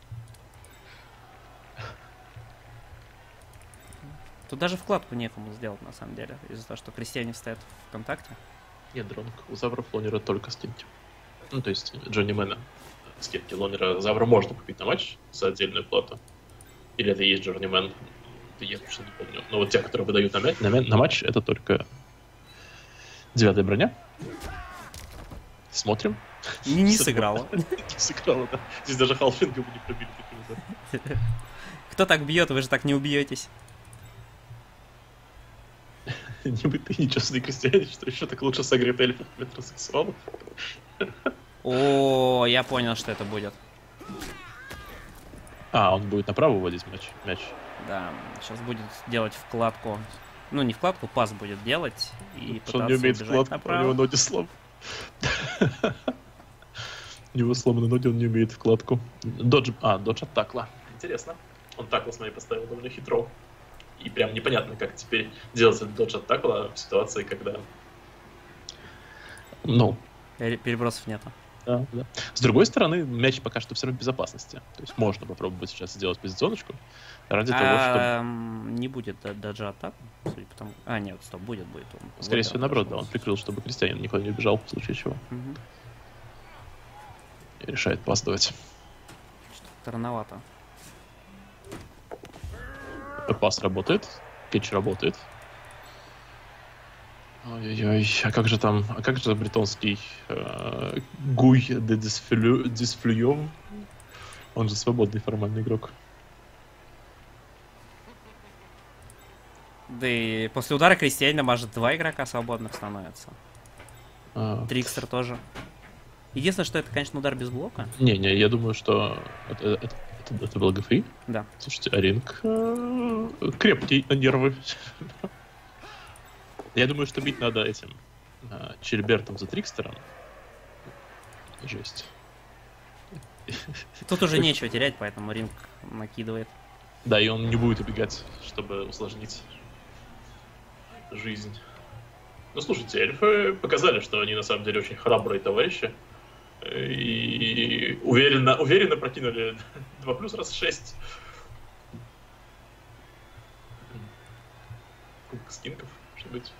A: Тут даже вкладку некому сделать, на самом деле, из-за того, что крестьяне стоят в контакте.
B: Нет, Дронг, у Завра Лонера только скиньте. Ну, то есть Джонни Мэна скиньте. Лонера Завра можно купить на матч за отдельную плату. Или это и есть Джонни Мэн. Я точно не помню. Но вот те, которые выдают на матч, это только 9-я броня. Смотрим.
A: Не сыграла.
B: Не сыграла, да. Здесь даже халфинга бы не пробили такими, да.
A: Кто так бьет, вы же так не убьетесь.
B: Не быть ты нечестные крестьяне, что еще так лучше согрет эльфов метросексуалов.
A: О, я понял, что это будет.
B: А, он будет направо выводить мяч.
A: Да, сейчас будет делать вкладку. Ну, не вкладку, пас будет делать. И
B: Что он
A: пытаться
B: не умеет
A: убежать
B: вкладку, у
A: направо.
B: него ноги сломаны. У него сломаны ноги, он не умеет вкладку. Додж от такла. Интересно. Он такл с моей поставил довольно хитро. И прям непонятно, как теперь делать этот додж от такла в ситуации, когда... Ну,
A: Перебросов нету.
B: да. С другой стороны, мяч пока что все равно в безопасности. То есть можно попробовать сейчас сделать позиционочку ради того, чтобы...
A: Не будет даже атак, судя по тому... А, нет, стоп, будет. Он
B: Скорее всего, наоборот, да. Он прикрыл, чтобы крестьянин никуда не убежал, в случае чего.
A: Угу.
B: И решает пас давать.
A: Что-то рановато.
B: Пас работает, кетч работает. Ой-ой-ой, а как же бретонский Гуй де Дисфлюев? Он же свободный формальный игрок.
A: Да и после удара крестьянина, может, 2 игрока свободных становятся. Трикстер тоже. Единственное, что это, конечно, удар без блока.
B: Не, я думаю, что это был ГФИ.
A: Да.
B: Слушайте, Аринг крепкий на нервы. Я думаю, что бить надо этим Чильбертом за Трикстером. Жесть.
A: Тут уже нечего терять, поэтому Ринг накидывает.
B: Да, и он не будет убегать, чтобы усложнить жизнь. Ну, слушайте, эльфы показали, что они на самом деле очень храбрые товарищи. И уверенно прокинули 2 плюс раз 6. Кубок скинков, что быть.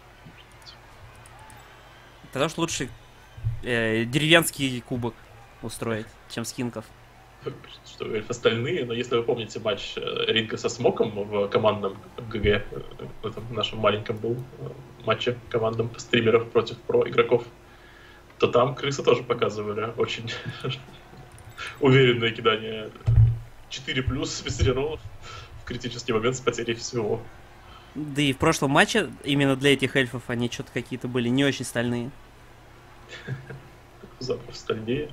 A: Тогда уж лучше деревенский кубок устроить, чем скинков.
B: Что эльфы остальные, но если вы помните матч Ринга со Смоком в командном ГГ, в этом нашем маленьком был матче командном стримеров против про игроков, то там крысы тоже показывали очень уверенное кидание 4 плюс без реролов в критический момент с потерей всего.
A: Да и в прошлом матче именно для этих эльфов они что-то какие-то были не очень стальные.
B: Запах стальнее.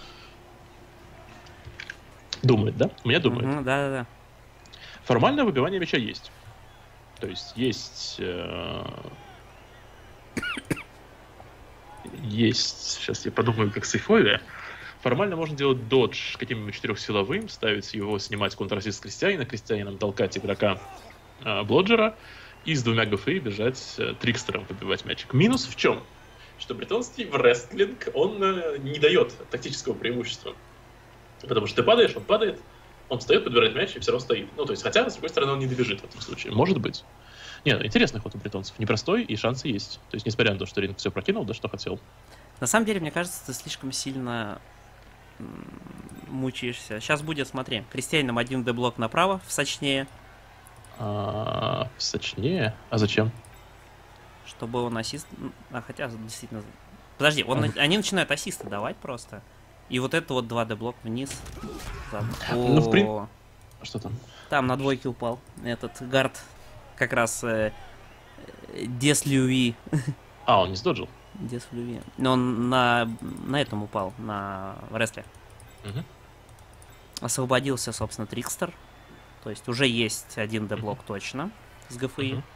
B: Думает, да? У меня думает.
A: Да.
B: Формальное выбивание мяча есть. То есть есть... Сейчас я подумаю, как сейфовее. Формально можно делать додж каким-нибудь 4-силовым, ставить его, снимать контрассист с крестьянином толкать игрока Блоджера и с 2 ГФИ бежать Трикстером выбивать мячик. Минус в чем? Что бретонский в рестлинг он не дает тактического преимущества. Потому что ты падаешь, он падает, он встает, подбирает мяч и все равно стоит. Ну, то есть, хотя, с другой стороны, он не добежит в этом случае. Может быть. Нет, интересный ход у бретонцев. Непростой, и шансы есть. То есть, несмотря на то, что Ринг все прокинул, да что хотел.
A: На самом деле, мне кажется, ты слишком сильно мучаешься. Сейчас будет, смотри, крестьянином 1 деблок направо, в сочнее.
B: Сочнее? А зачем?
A: Чтобы он ассист... хотя, действительно... Подожди, они начинают ассисты давать просто. И вот это вот 2 деблок вниз.
B: Ну, в принципе... Что там?
A: Там на 2 упал. Этот гард как раз Деслюи.
B: А, он не сдоджил?
A: Десфлюви. Но он на этом упал, на рестле.
B: Мгм.
A: Освободился, собственно, Трикстер. То есть уже есть один деблок точно с ГФИ.
B: Мгм.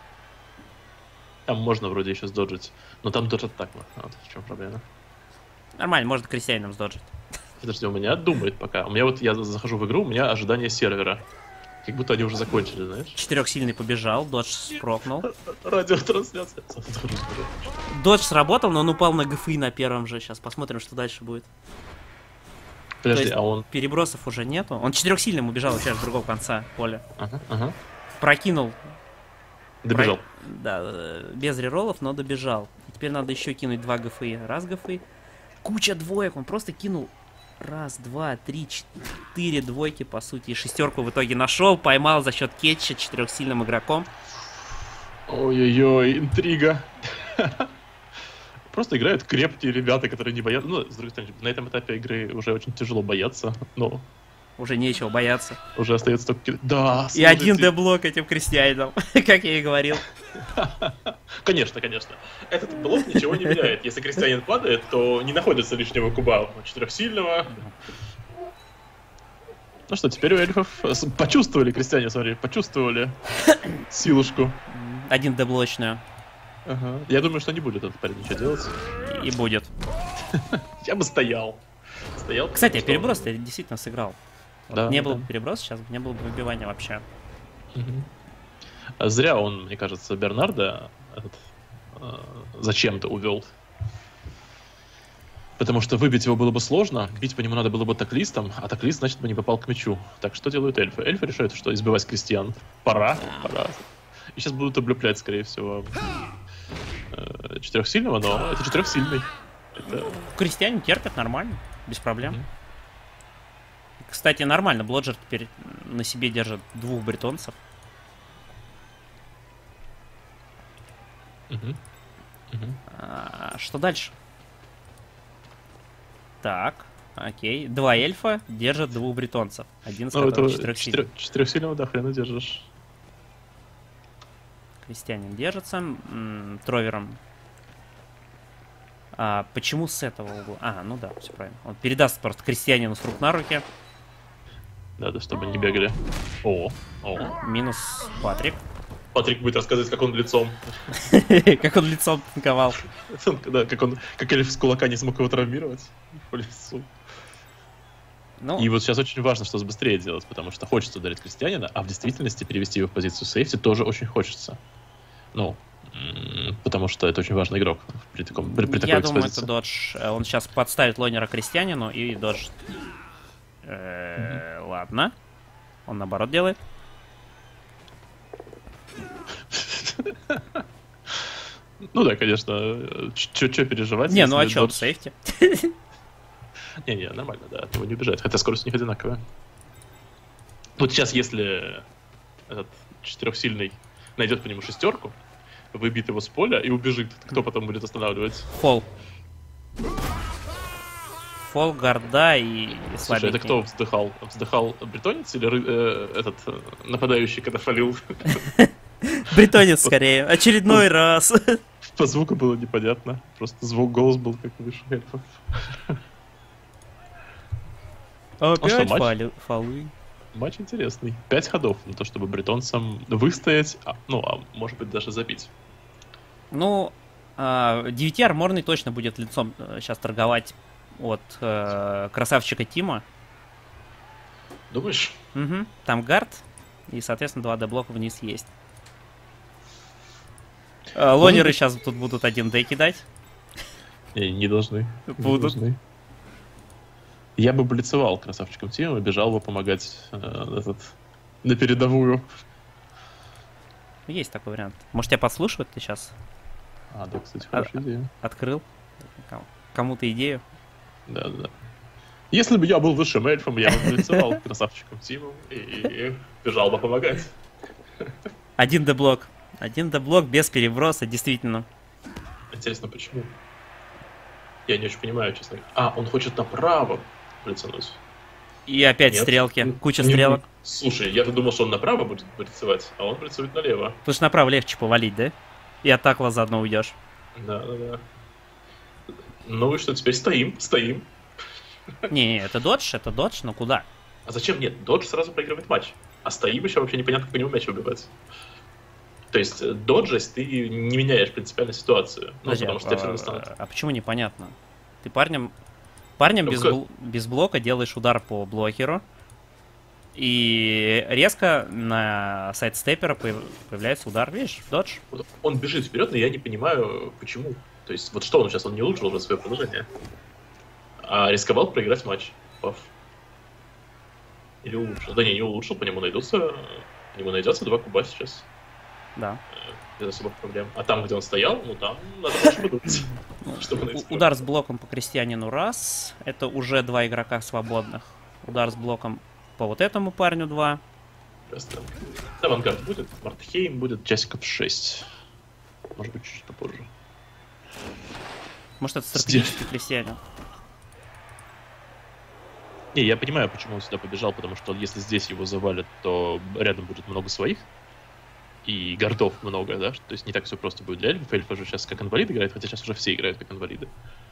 B: Там можно вроде еще сдоджить, но там тоже так вот в чем проблема.
A: Нормально, можно крестьянином сдоджить.
B: Подожди, у меня думает пока. У меня вот, я захожу в игру, у меня ожидание сервера. Как будто они уже закончили, знаешь?
A: Четырехсильный побежал, додж спрокнул.
B: Радиотрансляция.
A: Додж сработал, но он упал на ГФИ на первом же. Сейчас посмотрим, что дальше будет.
B: Подожди,
A: То есть
B: а он...
A: перебросов уже нету. Он четырехсильным убежал вообще с другого конца поля.
B: Ага.
A: Прокинул.
B: Добежал.
A: Да, без реролов, но добежал. И теперь надо еще кинуть 2 ГФИ. Раз ГФИ. Куча двоек. Он просто кинул 1, 2, 3, 4 двойки, по сути. И шестерку в итоге нашел. Поймал за счет кетча четырехсильным игроком.
B: Ой-ой-ой, интрига. Просто играют крепкие ребята, которые не боятся. Ну, с другой стороны, на этом этапе игры уже очень тяжело бояться, но
A: Уже нечего бояться.
B: уже остается только... Да,
A: И
B: слушайте.
A: один деблок этим крестьянам, как я и говорил.
B: Конечно. Этот блок ничего не меняет. Если крестьянин падает, то не находится лишнего куба четырехсильного. Ну что, теперь у эльфов почувствовали, крестьяне, смотри, почувствовали силушку.
A: Один деблочную.
B: Ага. Я думаю, что не будет этот парень ничего делать.
A: И будет.
B: Я бы стоял.
A: Кстати,
B: потому
A: переброс
B: что-
A: я действительно сыграл.
B: Да,
A: Не
B: да.
A: было бы переброса, сейчас бы не было бы выбивания вообще.
B: Мгм. А зря он, мне кажется, Бернарда зачем-то увел. Потому что выбить его было бы сложно, бить по нему надо было бы таклистом, а таклист, значит, бы не попал к мячу. Так что делают эльфы? Эльфы решают, что избивать крестьян. Пора. И сейчас будут облеплять, скорее всего, четырехсильного, но это четырехсильный. Это...
A: Крестьяне терпят нормально, без проблем.
B: Мгм.
A: Кстати, нормально, Блоджер теперь на себе держит 2 бретонцев.
B: Мгм. Мгм.
A: Что дальше? Так, окей. 2 эльфа держат 2 бретонцев. Один из
B: Ну,
A: которых
B: это
A: четырехсильный.
B: четырехсильного, да, хрена держишь.
A: Крестьянин держится. Тровером. Почему с этого угла? Ну да, все правильно. Он передаст просто крестьянину с рук на руки.
B: Да, чтобы не бегали. О.
A: Минус Патрик.
B: Патрик будет рассказывать, как он лицом.
A: Как он лицом танковал.
B: Да, как эльф с кулака не смог его травмировать по лицу.
A: Ну,
B: И вот сейчас очень важно, что быстрее делать, потому что хочется ударить крестьянина, а в действительности перевести его в позицию сейфти тоже очень хочется. Ну, потому что это очень важный игрок при такой
A: я думаю,
B: экспозиции.
A: это додж. Он сейчас подставит лонера крестьянину и додж. Ладно. Он наоборот делает.
B: Ну да, конечно, чё переживать.
A: Не, ну а
B: если
A: чё,
B: додж-
A: сейфти?
B: Не, нормально, да, от него не убежать, хотя скорость у них одинаковая. Вот сейчас, если этот четырехсильный найдет по нему шестерку, выбьет его с поля и убежит, кто потом будет останавливать?
A: Фол. Фол, гарда и
B: Слушай,
A: слабенький.
B: это кто вздыхал? Вздыхал бретонец или этот нападающий, когда фалил?
A: Бретонец скорее. Очередной раз.
B: По звуку было непонятно. Просто голос был как выше эльфов.
A: Опять
B: матч?
A: фолы.
B: Матч интересный. 5 ходов на то, чтобы бретонцам выстоять, а может быть даже забить.
A: Ну, 9 арморный точно будет лицом сейчас торговать от красавчика Тима.
B: Думаешь?
A: Угу. Там гард. И, соответственно, 2 деблока вниз есть. Лонеры сейчас тут будут 1D кидать.
B: Не должны. Не
A: Будут.
B: должны. Я бы блицевал красавчиком Тимом и бежал бы помогать на передовую.
A: Есть такой вариант. Может, тебя подслушивают ты сейчас?
B: Да, кстати, хорошая идея.
A: Открыл кому-то идею.
B: Да. Если бы я был высшим эльфом, я бы блицевал красавчиком Тимом и бежал бы помогать.
A: 1 деблок. 1 деблок без переброса, действительно.
B: Интересно, почему? Я не очень понимаю, честно. Он хочет направо блицануть.
A: И опять
B: Нет.
A: стрелки. Куча
B: Не-
A: стрелок.
B: Слушай, я-то думал, что он направо будет блицевать, а он блицует налево.
A: Потому что направо легче повалить, да? И от такла заодно уйдешь.
B: Да. Ну и что, теперь стоим.
A: Не, это додж, но куда?
B: А зачем? Нет, додж сразу проигрывает матч. А стоим еще вообще непонятно, как по нему мяч выбивается. То есть, доджесть ты не меняешь принципиально ситуацию. Ну,
A: Подожди,
B: потому что тебя все равно станут.
A: а почему непонятно? Ты парнем без блока делаешь удар по блокеру, и резко на сайдстеппера появляется удар, видишь, додж.
B: Он бежит вперед, но я не понимаю, почему. То есть, вот что он сейчас, он не улучшил уже свое положение. А рисковал проиграть матч. Паф. Или улучшил? Да не улучшил, по нему найдется 2 куба сейчас.
A: Да.
B: Без особых проблем. А там, где он стоял, ну там надо больше подумать.
A: Удар с блоком по крестьянину раз. Это уже 2 игрока свободных. Удар с блоком по вот этому парню 2.
B: Авангард будет, Мартхейм будет, часиков 6. Может быть, чуть попозже.
A: Может, это стратегический крестьянин.
B: Не, я понимаю, почему он сюда побежал, потому что если здесь его завалят, то рядом будет много своих. И гордов много, да? То есть не так все просто будет для эльфов. Эльфа же сейчас как инвалид играет, хотя сейчас уже все играют как инвалиды.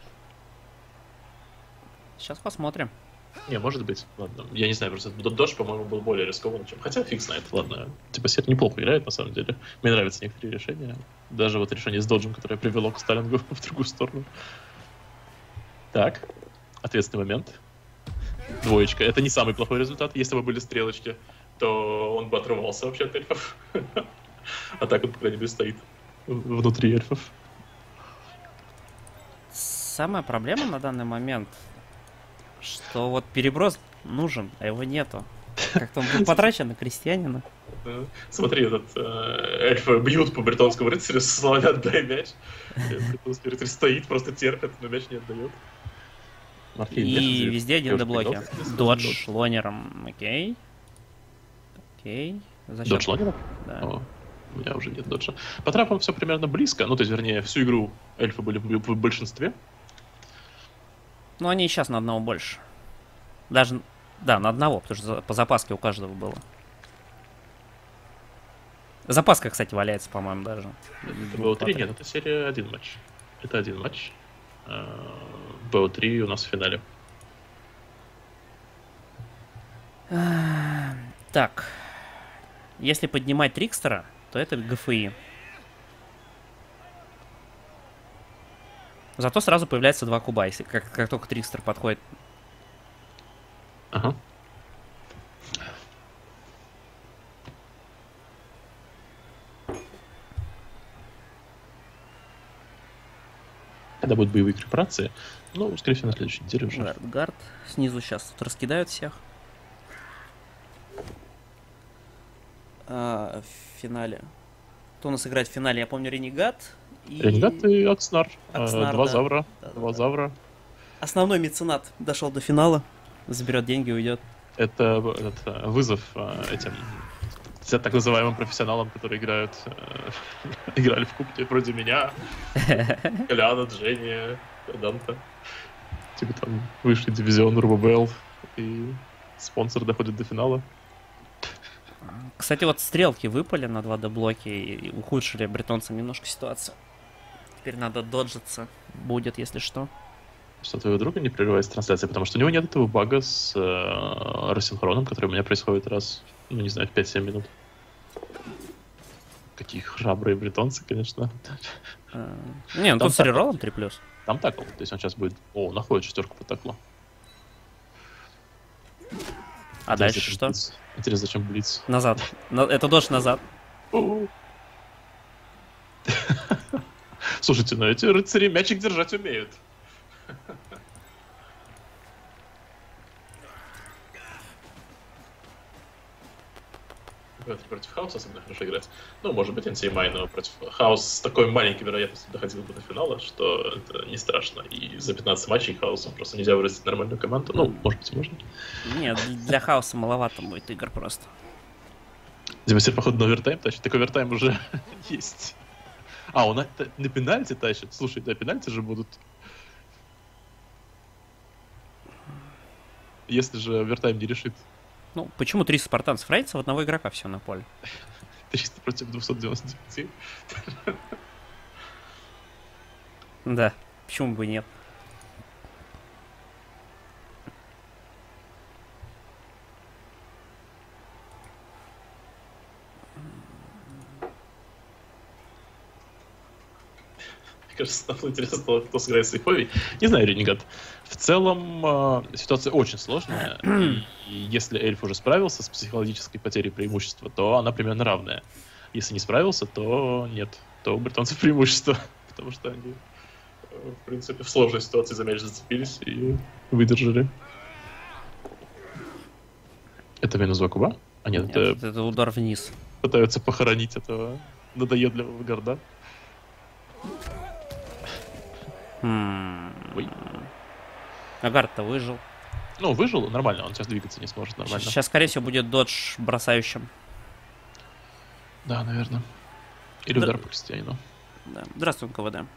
A: Сейчас посмотрим.
B: Не, может быть. Ладно. Я не знаю, просто додж, по-моему, был более рискованным, чем... Хотя фиг знает, ладно. Типа Сет неплохо играет, на самом деле. Мне нравятся некоторые решения. Даже вот решение с доджем, которое привело к Сталингу в другую сторону. Так. Ответственный момент. 2. Это не самый плохой результат. Если бы были стрелочки, то он бы отрывался вообще от эльфов. А так он, по крайней мере, стоит внутри эльфов.
A: Самая проблема на данный момент, что вот переброс нужен, а его нету. Как-то он был потрачен на крестьянина.
B: Смотри, эльфы бьют по бретонскому рыцарю, славят, отдай мяч. Бретонский рыцарь стоит, просто терпит, но мяч не отдает.
A: И везде один деблоки. Додж лонером, окей.
B: Додж лонером?
A: Да.
B: У меня уже нет доджа. По трапам все примерно близко. Ну, то есть, вернее, всю игру эльфы были в большинстве.
A: Ну, они и сейчас на одного больше. Даже, да, на одного, потому что по запаске у каждого было. Запаска, кстати, валяется, по-моему, даже.
B: БО3 нет, это серия 1 матч. Это 1 матч. БО3 у нас в финале.
A: Так. Если поднимать Трикстера, то это ГФИ. Зато сразу появляется 2 куба, если как только Трикстер подходит.
B: Ага. Когда будут боевые корпорации, ну, скорее всего, на следующей неделе уже.
A: Гард. Снизу сейчас тут раскидают всех. В финале. Кто у нас играет в финале? Я помню, Ренегат.
B: Ренегат и Акснар.
A: Акснар,
B: Два
A: да.
B: Завра.
A: Да.
B: Два Завра.
A: Основной меценат дошел до финала. Заберет деньги и уйдет.
B: Это вызов этим так называемым профессионалам, которые играли в кубке вроде меня, Коляна, Дженни, Данта. Типа там высший дивизион РББЛ, и спонсор доходит до финала.
A: Кстати, вот стрелки выпали на 2D-блоки и ухудшили бретонцам немножко ситуацию. Теперь надо доджиться будет, если что.
B: Что твоего друга не прерывается трансляция, потому что у него нет этого бага с рассинхроном, который у меня происходит раз, ну не знаю, в 5-7 минут. Какие храбрые бретонцы, конечно.
A: Не, ну тут с реролом 3+.
B: Там такл, то есть он сейчас будет... О, находит 4 по таклу.
A: А дальше что?
B: Интересно, зачем блиц?
A: Назад. Это дождь назад.
B: Слушайте, ну эти рыцари мячик держать умеют. Против Хаоса особенно хорошо играть. Ну, может быть, NCMI, но против Хаос с такой маленькой вероятностью доходил бы до финала, что это не страшно. И за 15 матчей Хаосом просто нельзя вырастить нормальную команду. Ну, может быть, можно.
A: Нет, для Хаоса маловато будет игр просто.
B: Демастер, походу, на овертайм тащит. Так овертайм уже есть. А, он на пенальти тащит? Слушай, да, пенальти же будут. Если же овертайм не решит.
A: Ну, почему 300 спартанцев? Рейдса в одного игрока все на поле.
B: 300 против 299.
A: Да, почему бы нет?
B: Мне кажется, нам интересно, кто сыграет с Сейфовей. Не знаю, Ренегат. В целом, ситуация очень сложная. И если эльф уже справился с психологической потерей преимущества, то она примерно равная. Если не справился, то нет. То у британцев преимущество. Потому что они, в принципе, в сложной ситуации за мяч зацепились и выдержали. Это минус 2 куба? А нет,
A: Это удар вниз.
B: Пытаются похоронить этого надоедливого гарда. Ой.
A: Агард-то выжил.
B: Ну, выжил, нормально, он сейчас двигаться не сможет нормально.
A: Сейчас, скорее всего, будет додж бросающим.
B: Да, наверное. Или удар по крестьянину.
A: Да. Здравствуй, КВД.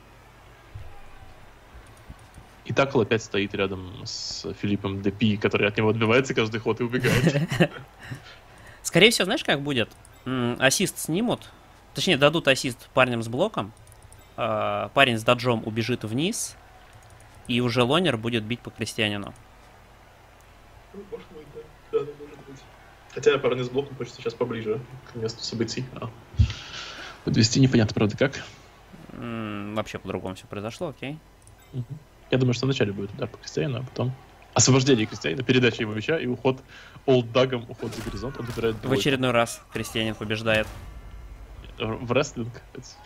B: И Такл опять стоит рядом с Филиппом Депи, который от него отбивается каждый ход и убегает.
A: Скорее всего, знаешь, как будет? Ассист снимут. Точнее, дадут ассист парням с блоком. Парень с доджом убежит вниз. И уже лонер будет бить по крестьянину.
B: Может быть, да. Да, может быть. Хотя парни с блоком хочется сейчас поближе к месту событий. Подвести непонятно, правда, как.
A: Вообще по-другому все произошло, окей.
B: Я думаю, что вначале будет удар по крестьянину, а потом освобождение крестьянина, передача его мяча и уход олддагом, уход за горизонт. Он выбирает
A: В очередной раз крестьянин побеждает.
B: В рестлинг.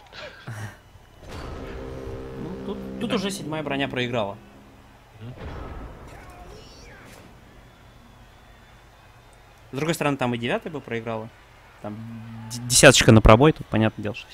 A: Ну, тут уже 7-я броня проиграла. С другой стороны, там и 9-я бы проиграла. Там десяточка на пробой, тут понятное дело, что...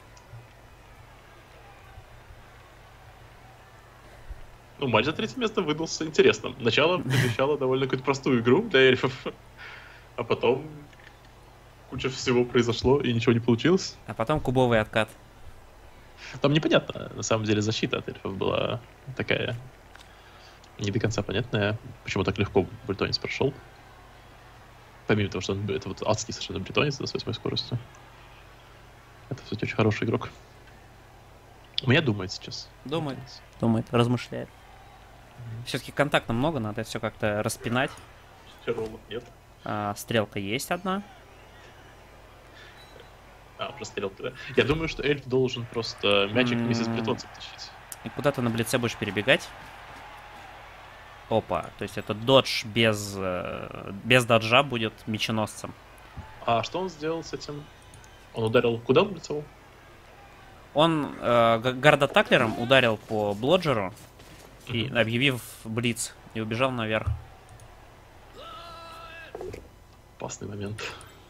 B: Ну, матч за третье место выдался интересным. Начало предвещало довольно какую-то простую игру для эльфов. А потом куча всего произошло и ничего не получилось.
A: А потом кубовый откат.
B: Там непонятно, на самом деле, защита от эльфов была такая не до конца понятная. Почему так легко бретонец прошел. Помимо того, что он это вот адский совершенно бретонец с 8 скоростью. Это, кстати, очень хороший игрок. У меня думает сейчас.
A: Думает, размышляет. Все-таки контакта много, надо это все как-то распинать.
B: Роллов нет.
A: Стрелка есть одна.
B: Уже стрелка, да. Я думаю, что эльф должен просто мячик вместе с бретонцем тащить.
A: И куда ты на блице будешь перебегать? Опа, то есть это додж без доджа будет меченосцем.
B: А что он сделал с этим? Он ударил куда в лицо?
A: Он гарда-таклером ударил по блоджеру, и, объявив блиц, и убежал наверх.
B: Опасный момент.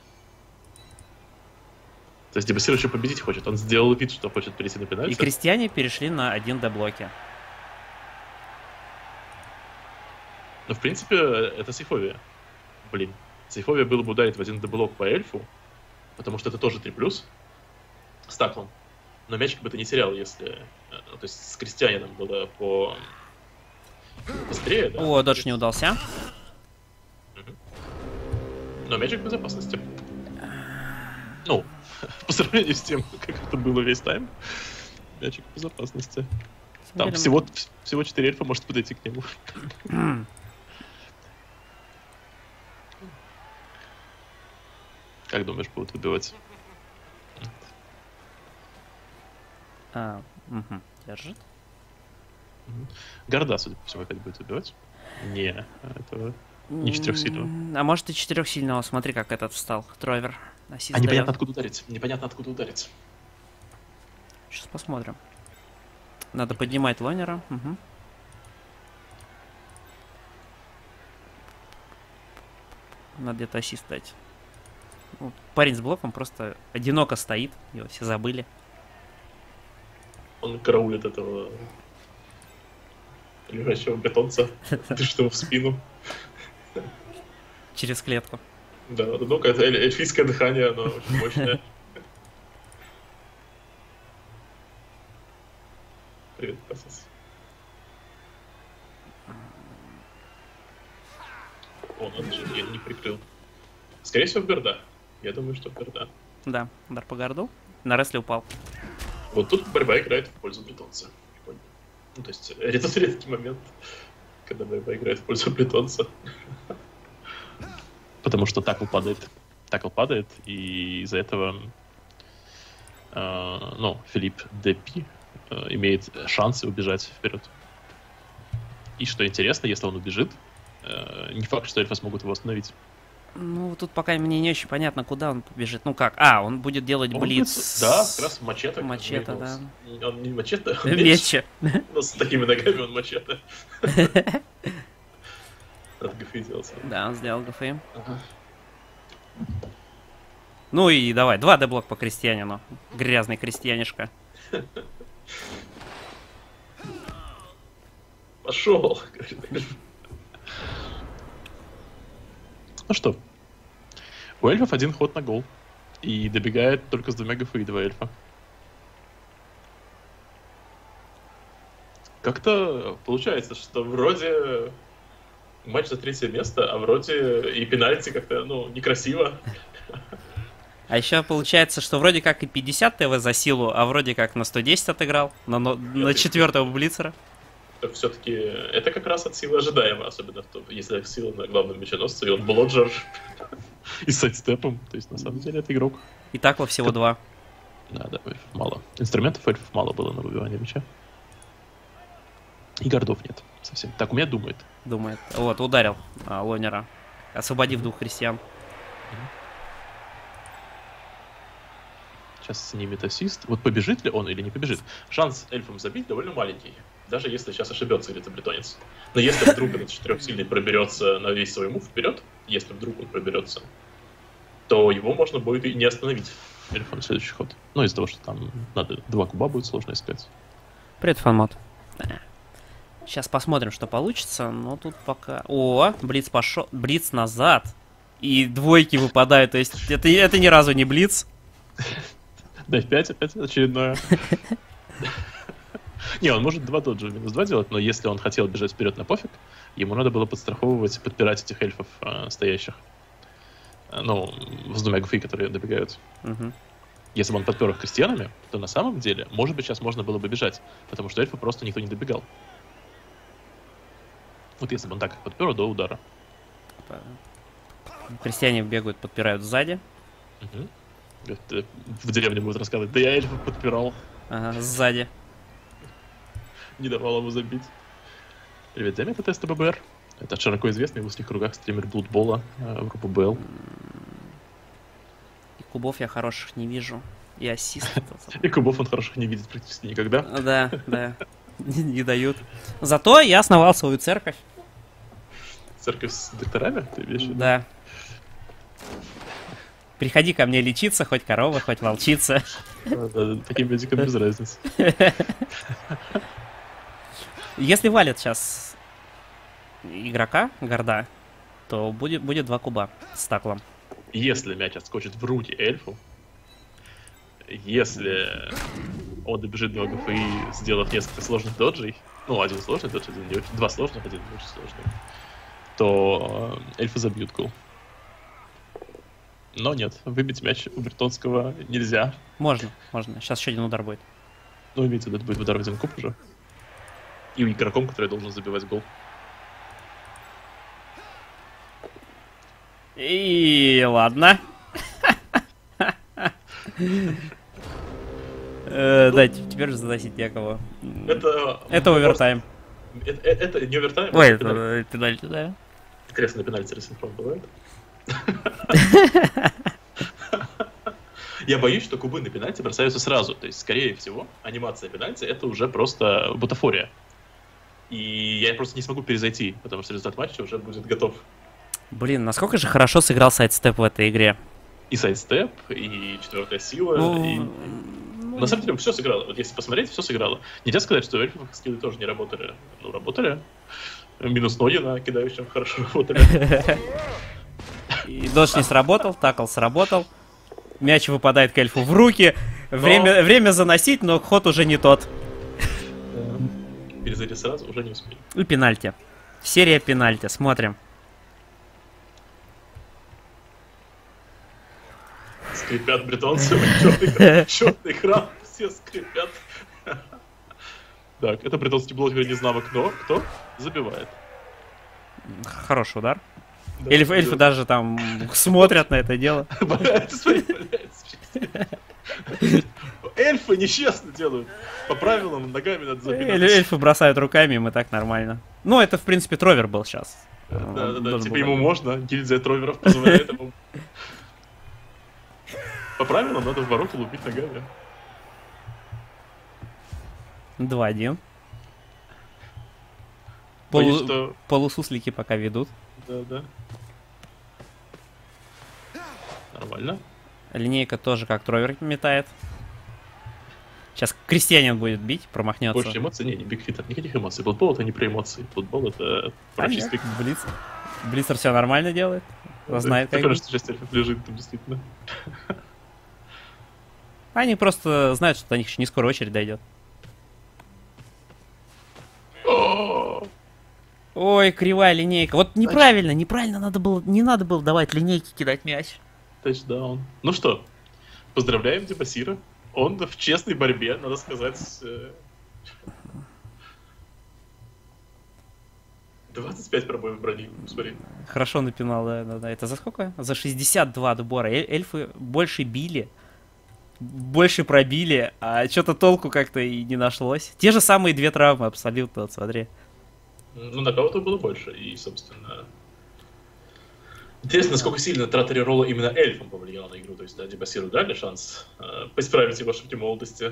B: То есть Дебасир еще победить хочет. Он сделал вид, что хочет перейти на пенальти.
A: И крестьяне перешли на 1D блоке.
B: Ну, в принципе, это сейфовия. Блин. Сейфовия было бы ударить в 1D блок по эльфу, потому что это тоже 3+, с таклом. Но мячик бы ты не терял, если... то есть с крестьянином было по... быстрее, да?
A: О, додж не удался.
B: Но мячик в безопасности. Ну, по сравнению с тем, как это было весь тайм, мячик в безопасности. Там всего 4 эльфа может подойти к нему. Как думаешь, будут выбивать?
A: Держит.
B: Гарда, судя по всему, опять будет выбивать. Не, это не 4-сильного.
A: А может и 4-сильного, смотри, как этот встал, Тровер.
B: А непонятно откуда ударить. Непонятно откуда ударить.
A: Сейчас посмотрим. Надо поднимать лонера. Надо где-то ассист дать. Ну, парень с блоком просто одиноко стоит, его все забыли.
B: Он караулит этого лежащего бетонца, дышит ему в спину.
A: Через клетку.
B: Да, ну это эльфийское дыхание, оно очень мощное. Привет, процесс. О, надо же, я не прикрыл. Скорее всего, в гарда. Я думаю, что в гарда.
A: Да, удар по гарду. На рестле упал.
B: Вот тут борьба играет в пользу бретонца. Прикольно. Ну, то есть, редкий момент, когда БМ играет в пользу бретонца. Потому что такл падает, и из-за этого Филипп Депи имеет шансы убежать вперед. И что интересно, если он убежит, не факт, что эльфы смогут его остановить.
A: Ну, тут пока мне не очень понятно, куда он побежит. Ну как? Он будет делать блиц.
B: Да, как раз мачете.
A: Мачете, да.
B: Он не мачете, он
A: меч.
B: Но с такими ногами он мачете. Надо ГФИ делать.
A: Да, он сделал ГФИ. Ну и давай, 2D-блок по крестьянину. Грязный крестьянишка.
B: Пошел. Ну что, у эльфов один ход на гол. И добегает только с 2 ГФИ 2 эльфа. Как-то получается, что вроде матч за 3-е место, а вроде и пенальти как-то, некрасиво.
A: А еще получается, что вроде как и 50 ТВ за силу, а вроде как на 110 отыграл, на 4-го блицера.
B: Так все-таки это как раз от силы ожидаемо, особенно если сила на главном меченосце, и он блоджер и с сайдстепом. То есть на самом деле это игрок.
A: И так во всего 2.
B: Да, эльфов мало. Инструментов эльфов мало было на выбивание меча. И гордов нет совсем. Так, у меня думает.
A: Вот, ударил Лонера, освободив 2 крестьян.
B: Сейчас снимет ассист. Вот побежит ли он или не побежит? Шанс эльфам забить довольно маленький. Даже если сейчас ошибется где-то бретонец. Но если вдруг этот 4-сильный проберется на весь свой мув вперед, если вдруг он проберется, то его можно будет и не остановить эльфом следующий ход. Ну, из-за того, что там надо 2 куба будет сложно искать.
A: Привет, фанмод. Сейчас посмотрим, что получится, но тут пока... О, блиц пошел, блиц назад. И двойки выпадают, то есть это ни разу не блиц.
B: Да, 5 опять очередное. Не, он может 2 доджа минус 2 делать, но если он хотел бежать вперед на пофиг, ему надо было подстраховывать и подпирать этих эльфов стоящих. Ну, с 2 ГФИ, которые добегают. Если бы он подпер их крестьянами, то на самом деле, может быть, сейчас можно было бы бежать, потому что эльфы просто никто не добегал. Вот если бы он так их подпер до удара.
A: Крестьяне бегают, подпирают сзади.
B: В деревне будут рассказывать, да я эльфов подпирал.
A: Ага, сзади.
B: Не давал ему забить. Привет, Демя, это тест ББР. Это широко известный в узких кругах стример Блудбола в группу БЛ.
A: И кубов я хороших не вижу. И ассист.
B: И кубов он хороших не видит практически никогда.
A: Да. Не дают. Зато я основал свою церковь.
B: Церковь с докторами? Ты имеешь в виду?
A: Да. Приходи ко мне лечиться, хоть корова, хоть волчица.
B: Таким медикам без разницы.
A: Если валят сейчас игрока, горда, то будет 2 куба с таклом.
B: Если мяч отскочит в руки эльфу, если он добежит до ГФИ, сделав несколько сложных доджей, один сложный додж, 2 сложных, 1 не очень сложный, то эльфы забьют гол. Но нет, выбить мяч у бретонского нельзя.
A: Можно. Сейчас еще 1 удар будет.
B: Имеется в виду, это будет удар в 1 куб уже. И игроком, который должен забивать гол.
A: И ладно. Да, теперь же заносить некого. Это овертайм.
B: Это не овертайм?
A: Ой, это пенальти, да.
B: Интересно, на пенальти рассинхрон бывает? Я боюсь, что кубы на пенальти бросаются сразу. То есть, скорее всего, анимация пенальти — это уже просто бутафория. И я просто не смогу перезайти, потому что результат матча уже будет готов.
A: Блин, насколько же хорошо сыграл сайдстеп в этой игре.
B: И сайдстеп, и 4-я сила, На самом деле, все сыграло. Вот если посмотреть, все сыграло. Нельзя сказать, что эльфов скиллы тоже не работали. Работали. Минус ноги на кидающем хорошо работали.
A: И дождь не сработал, такл сработал. Мяч выпадает к эльфу в руки. Время заносить, но ход уже не тот.
B: Перезайти сразу уже не успели.
A: И пенальти. Серия пенальти. Смотрим.
B: Скрипят бретонцы. Черный экран. Все скрипят. Так, это британский блогер не знамо кто забивает.
A: Хороший удар.
B: Да,
A: Эльфы даже там смотрят на это дело.
B: Эльфы нечестно делают. По правилам ногами надо забивать.
A: Эльфы бросают руками, им и так нормально. Ну, это, в принципе, Тровер был сейчас.
B: Да, типа ему можно, гильдия Троверов позволяет ему. По правилам надо в ворота лупить ногами.
A: 2-1.
B: Боюсь, что...
A: Полусуслики пока ведут.
B: Да. Нормально.
A: Линейка тоже как Тровер метает. Сейчас Крестьянин будет бить, промахнется.
B: Больше эмоций? Не Бигфит, никаких эмоций. Футбол это не про эмоции. Футбол это про чистый...
A: Блицер все нормально делает. Знает, как...
B: Кажется, часть эльфов лежит там действительно.
A: Они просто знают, что до них еще не скоро очередь дойдет. Ой, кривая линейка. Вот неправильно не надо было давать линейке кидать мяч.
B: Тачдаун. Ну что, поздравляем Дебасира. Он в честной борьбе, надо сказать... 25 пробоев брони, смотри.
A: Хорошо напинал, да. Это за сколько? За 62 отбора. Эльфы больше били, больше пробили, а что-то толку как-то и не нашлось. Те же самые 2 травмы абсолютно, вот смотри.
B: Ну, на кого-то было больше, и, собственно... Интересно, насколько сильно трата реролла именно эльфам повлияла на игру. То есть, да, Дебасиру дали шанс исправить его ошибки молодости.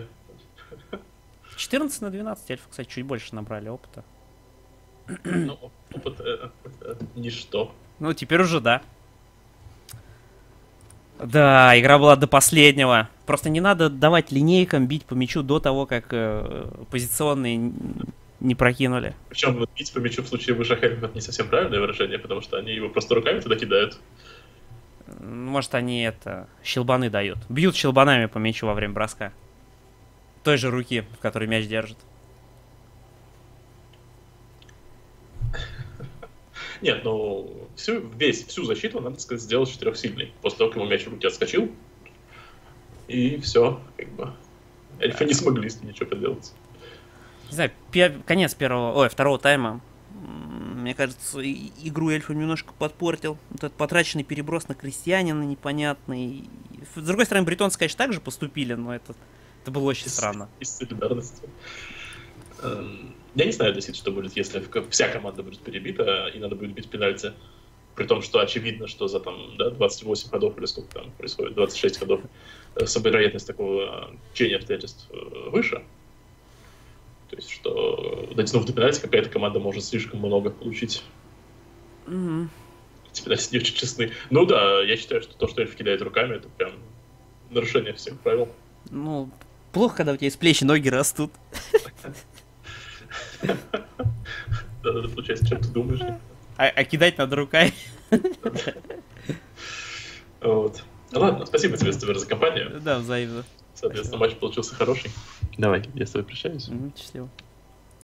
A: 14/12 эльфы, кстати, чуть больше набрали опыта.
B: Ну, опыт это ничто.
A: Ну, теперь уже да. Да, игра была до последнего. Просто не надо давать линейкам бить по мячу до того, как позиционные не прокинули.
B: Причем бить по мячу в случае высших эльфов это не совсем правильное выражение, потому что они его просто руками туда кидают.
A: Может, они щелбаны дают. Бьют щелбанами по мячу во время броска. Той же руки, в которой мяч держит.
B: Нет, ну всю защиту надо сказать сделать 4-сильной. После того, как ему мяч в руки отскочил, и все, как бы. Эльфы не смогли с ним ничего поделать.
A: Не знаю, конец второго тайма. Мне кажется, игру эльфов немножко подпортил. Вот этот потраченный переброс на Крестьянина непонятный. С другой стороны, бритонцы, конечно, так же поступили, но это было очень странно.
B: Из солидарности. Я не знаю, действительно, что будет, если вся команда будет перебита, и надо будет бить пенальти. При том, что очевидно, что за 28 ходов, или сколько там происходит, 26 ходов, вероятность такого течения обстоятельств выше. То есть, что дотянув до пенальти, какая-то команда может слишком много получить. Эти пенальти не очень честны. Ну да, я считаю, что то, что эльф кидает руками, это прям нарушение всех правил.
A: Ну, плохо, когда у тебя из плечи ноги растут.
B: Да, получается, чем ты думаешь.
A: А кидать надо руками.
B: Вот. Ладно, спасибо тебе, Стивер, за компанию.
A: Да, взаимно.
B: Соответственно, матч получился хороший. Давай, я с тобой прощаюсь.
A: Счастливо.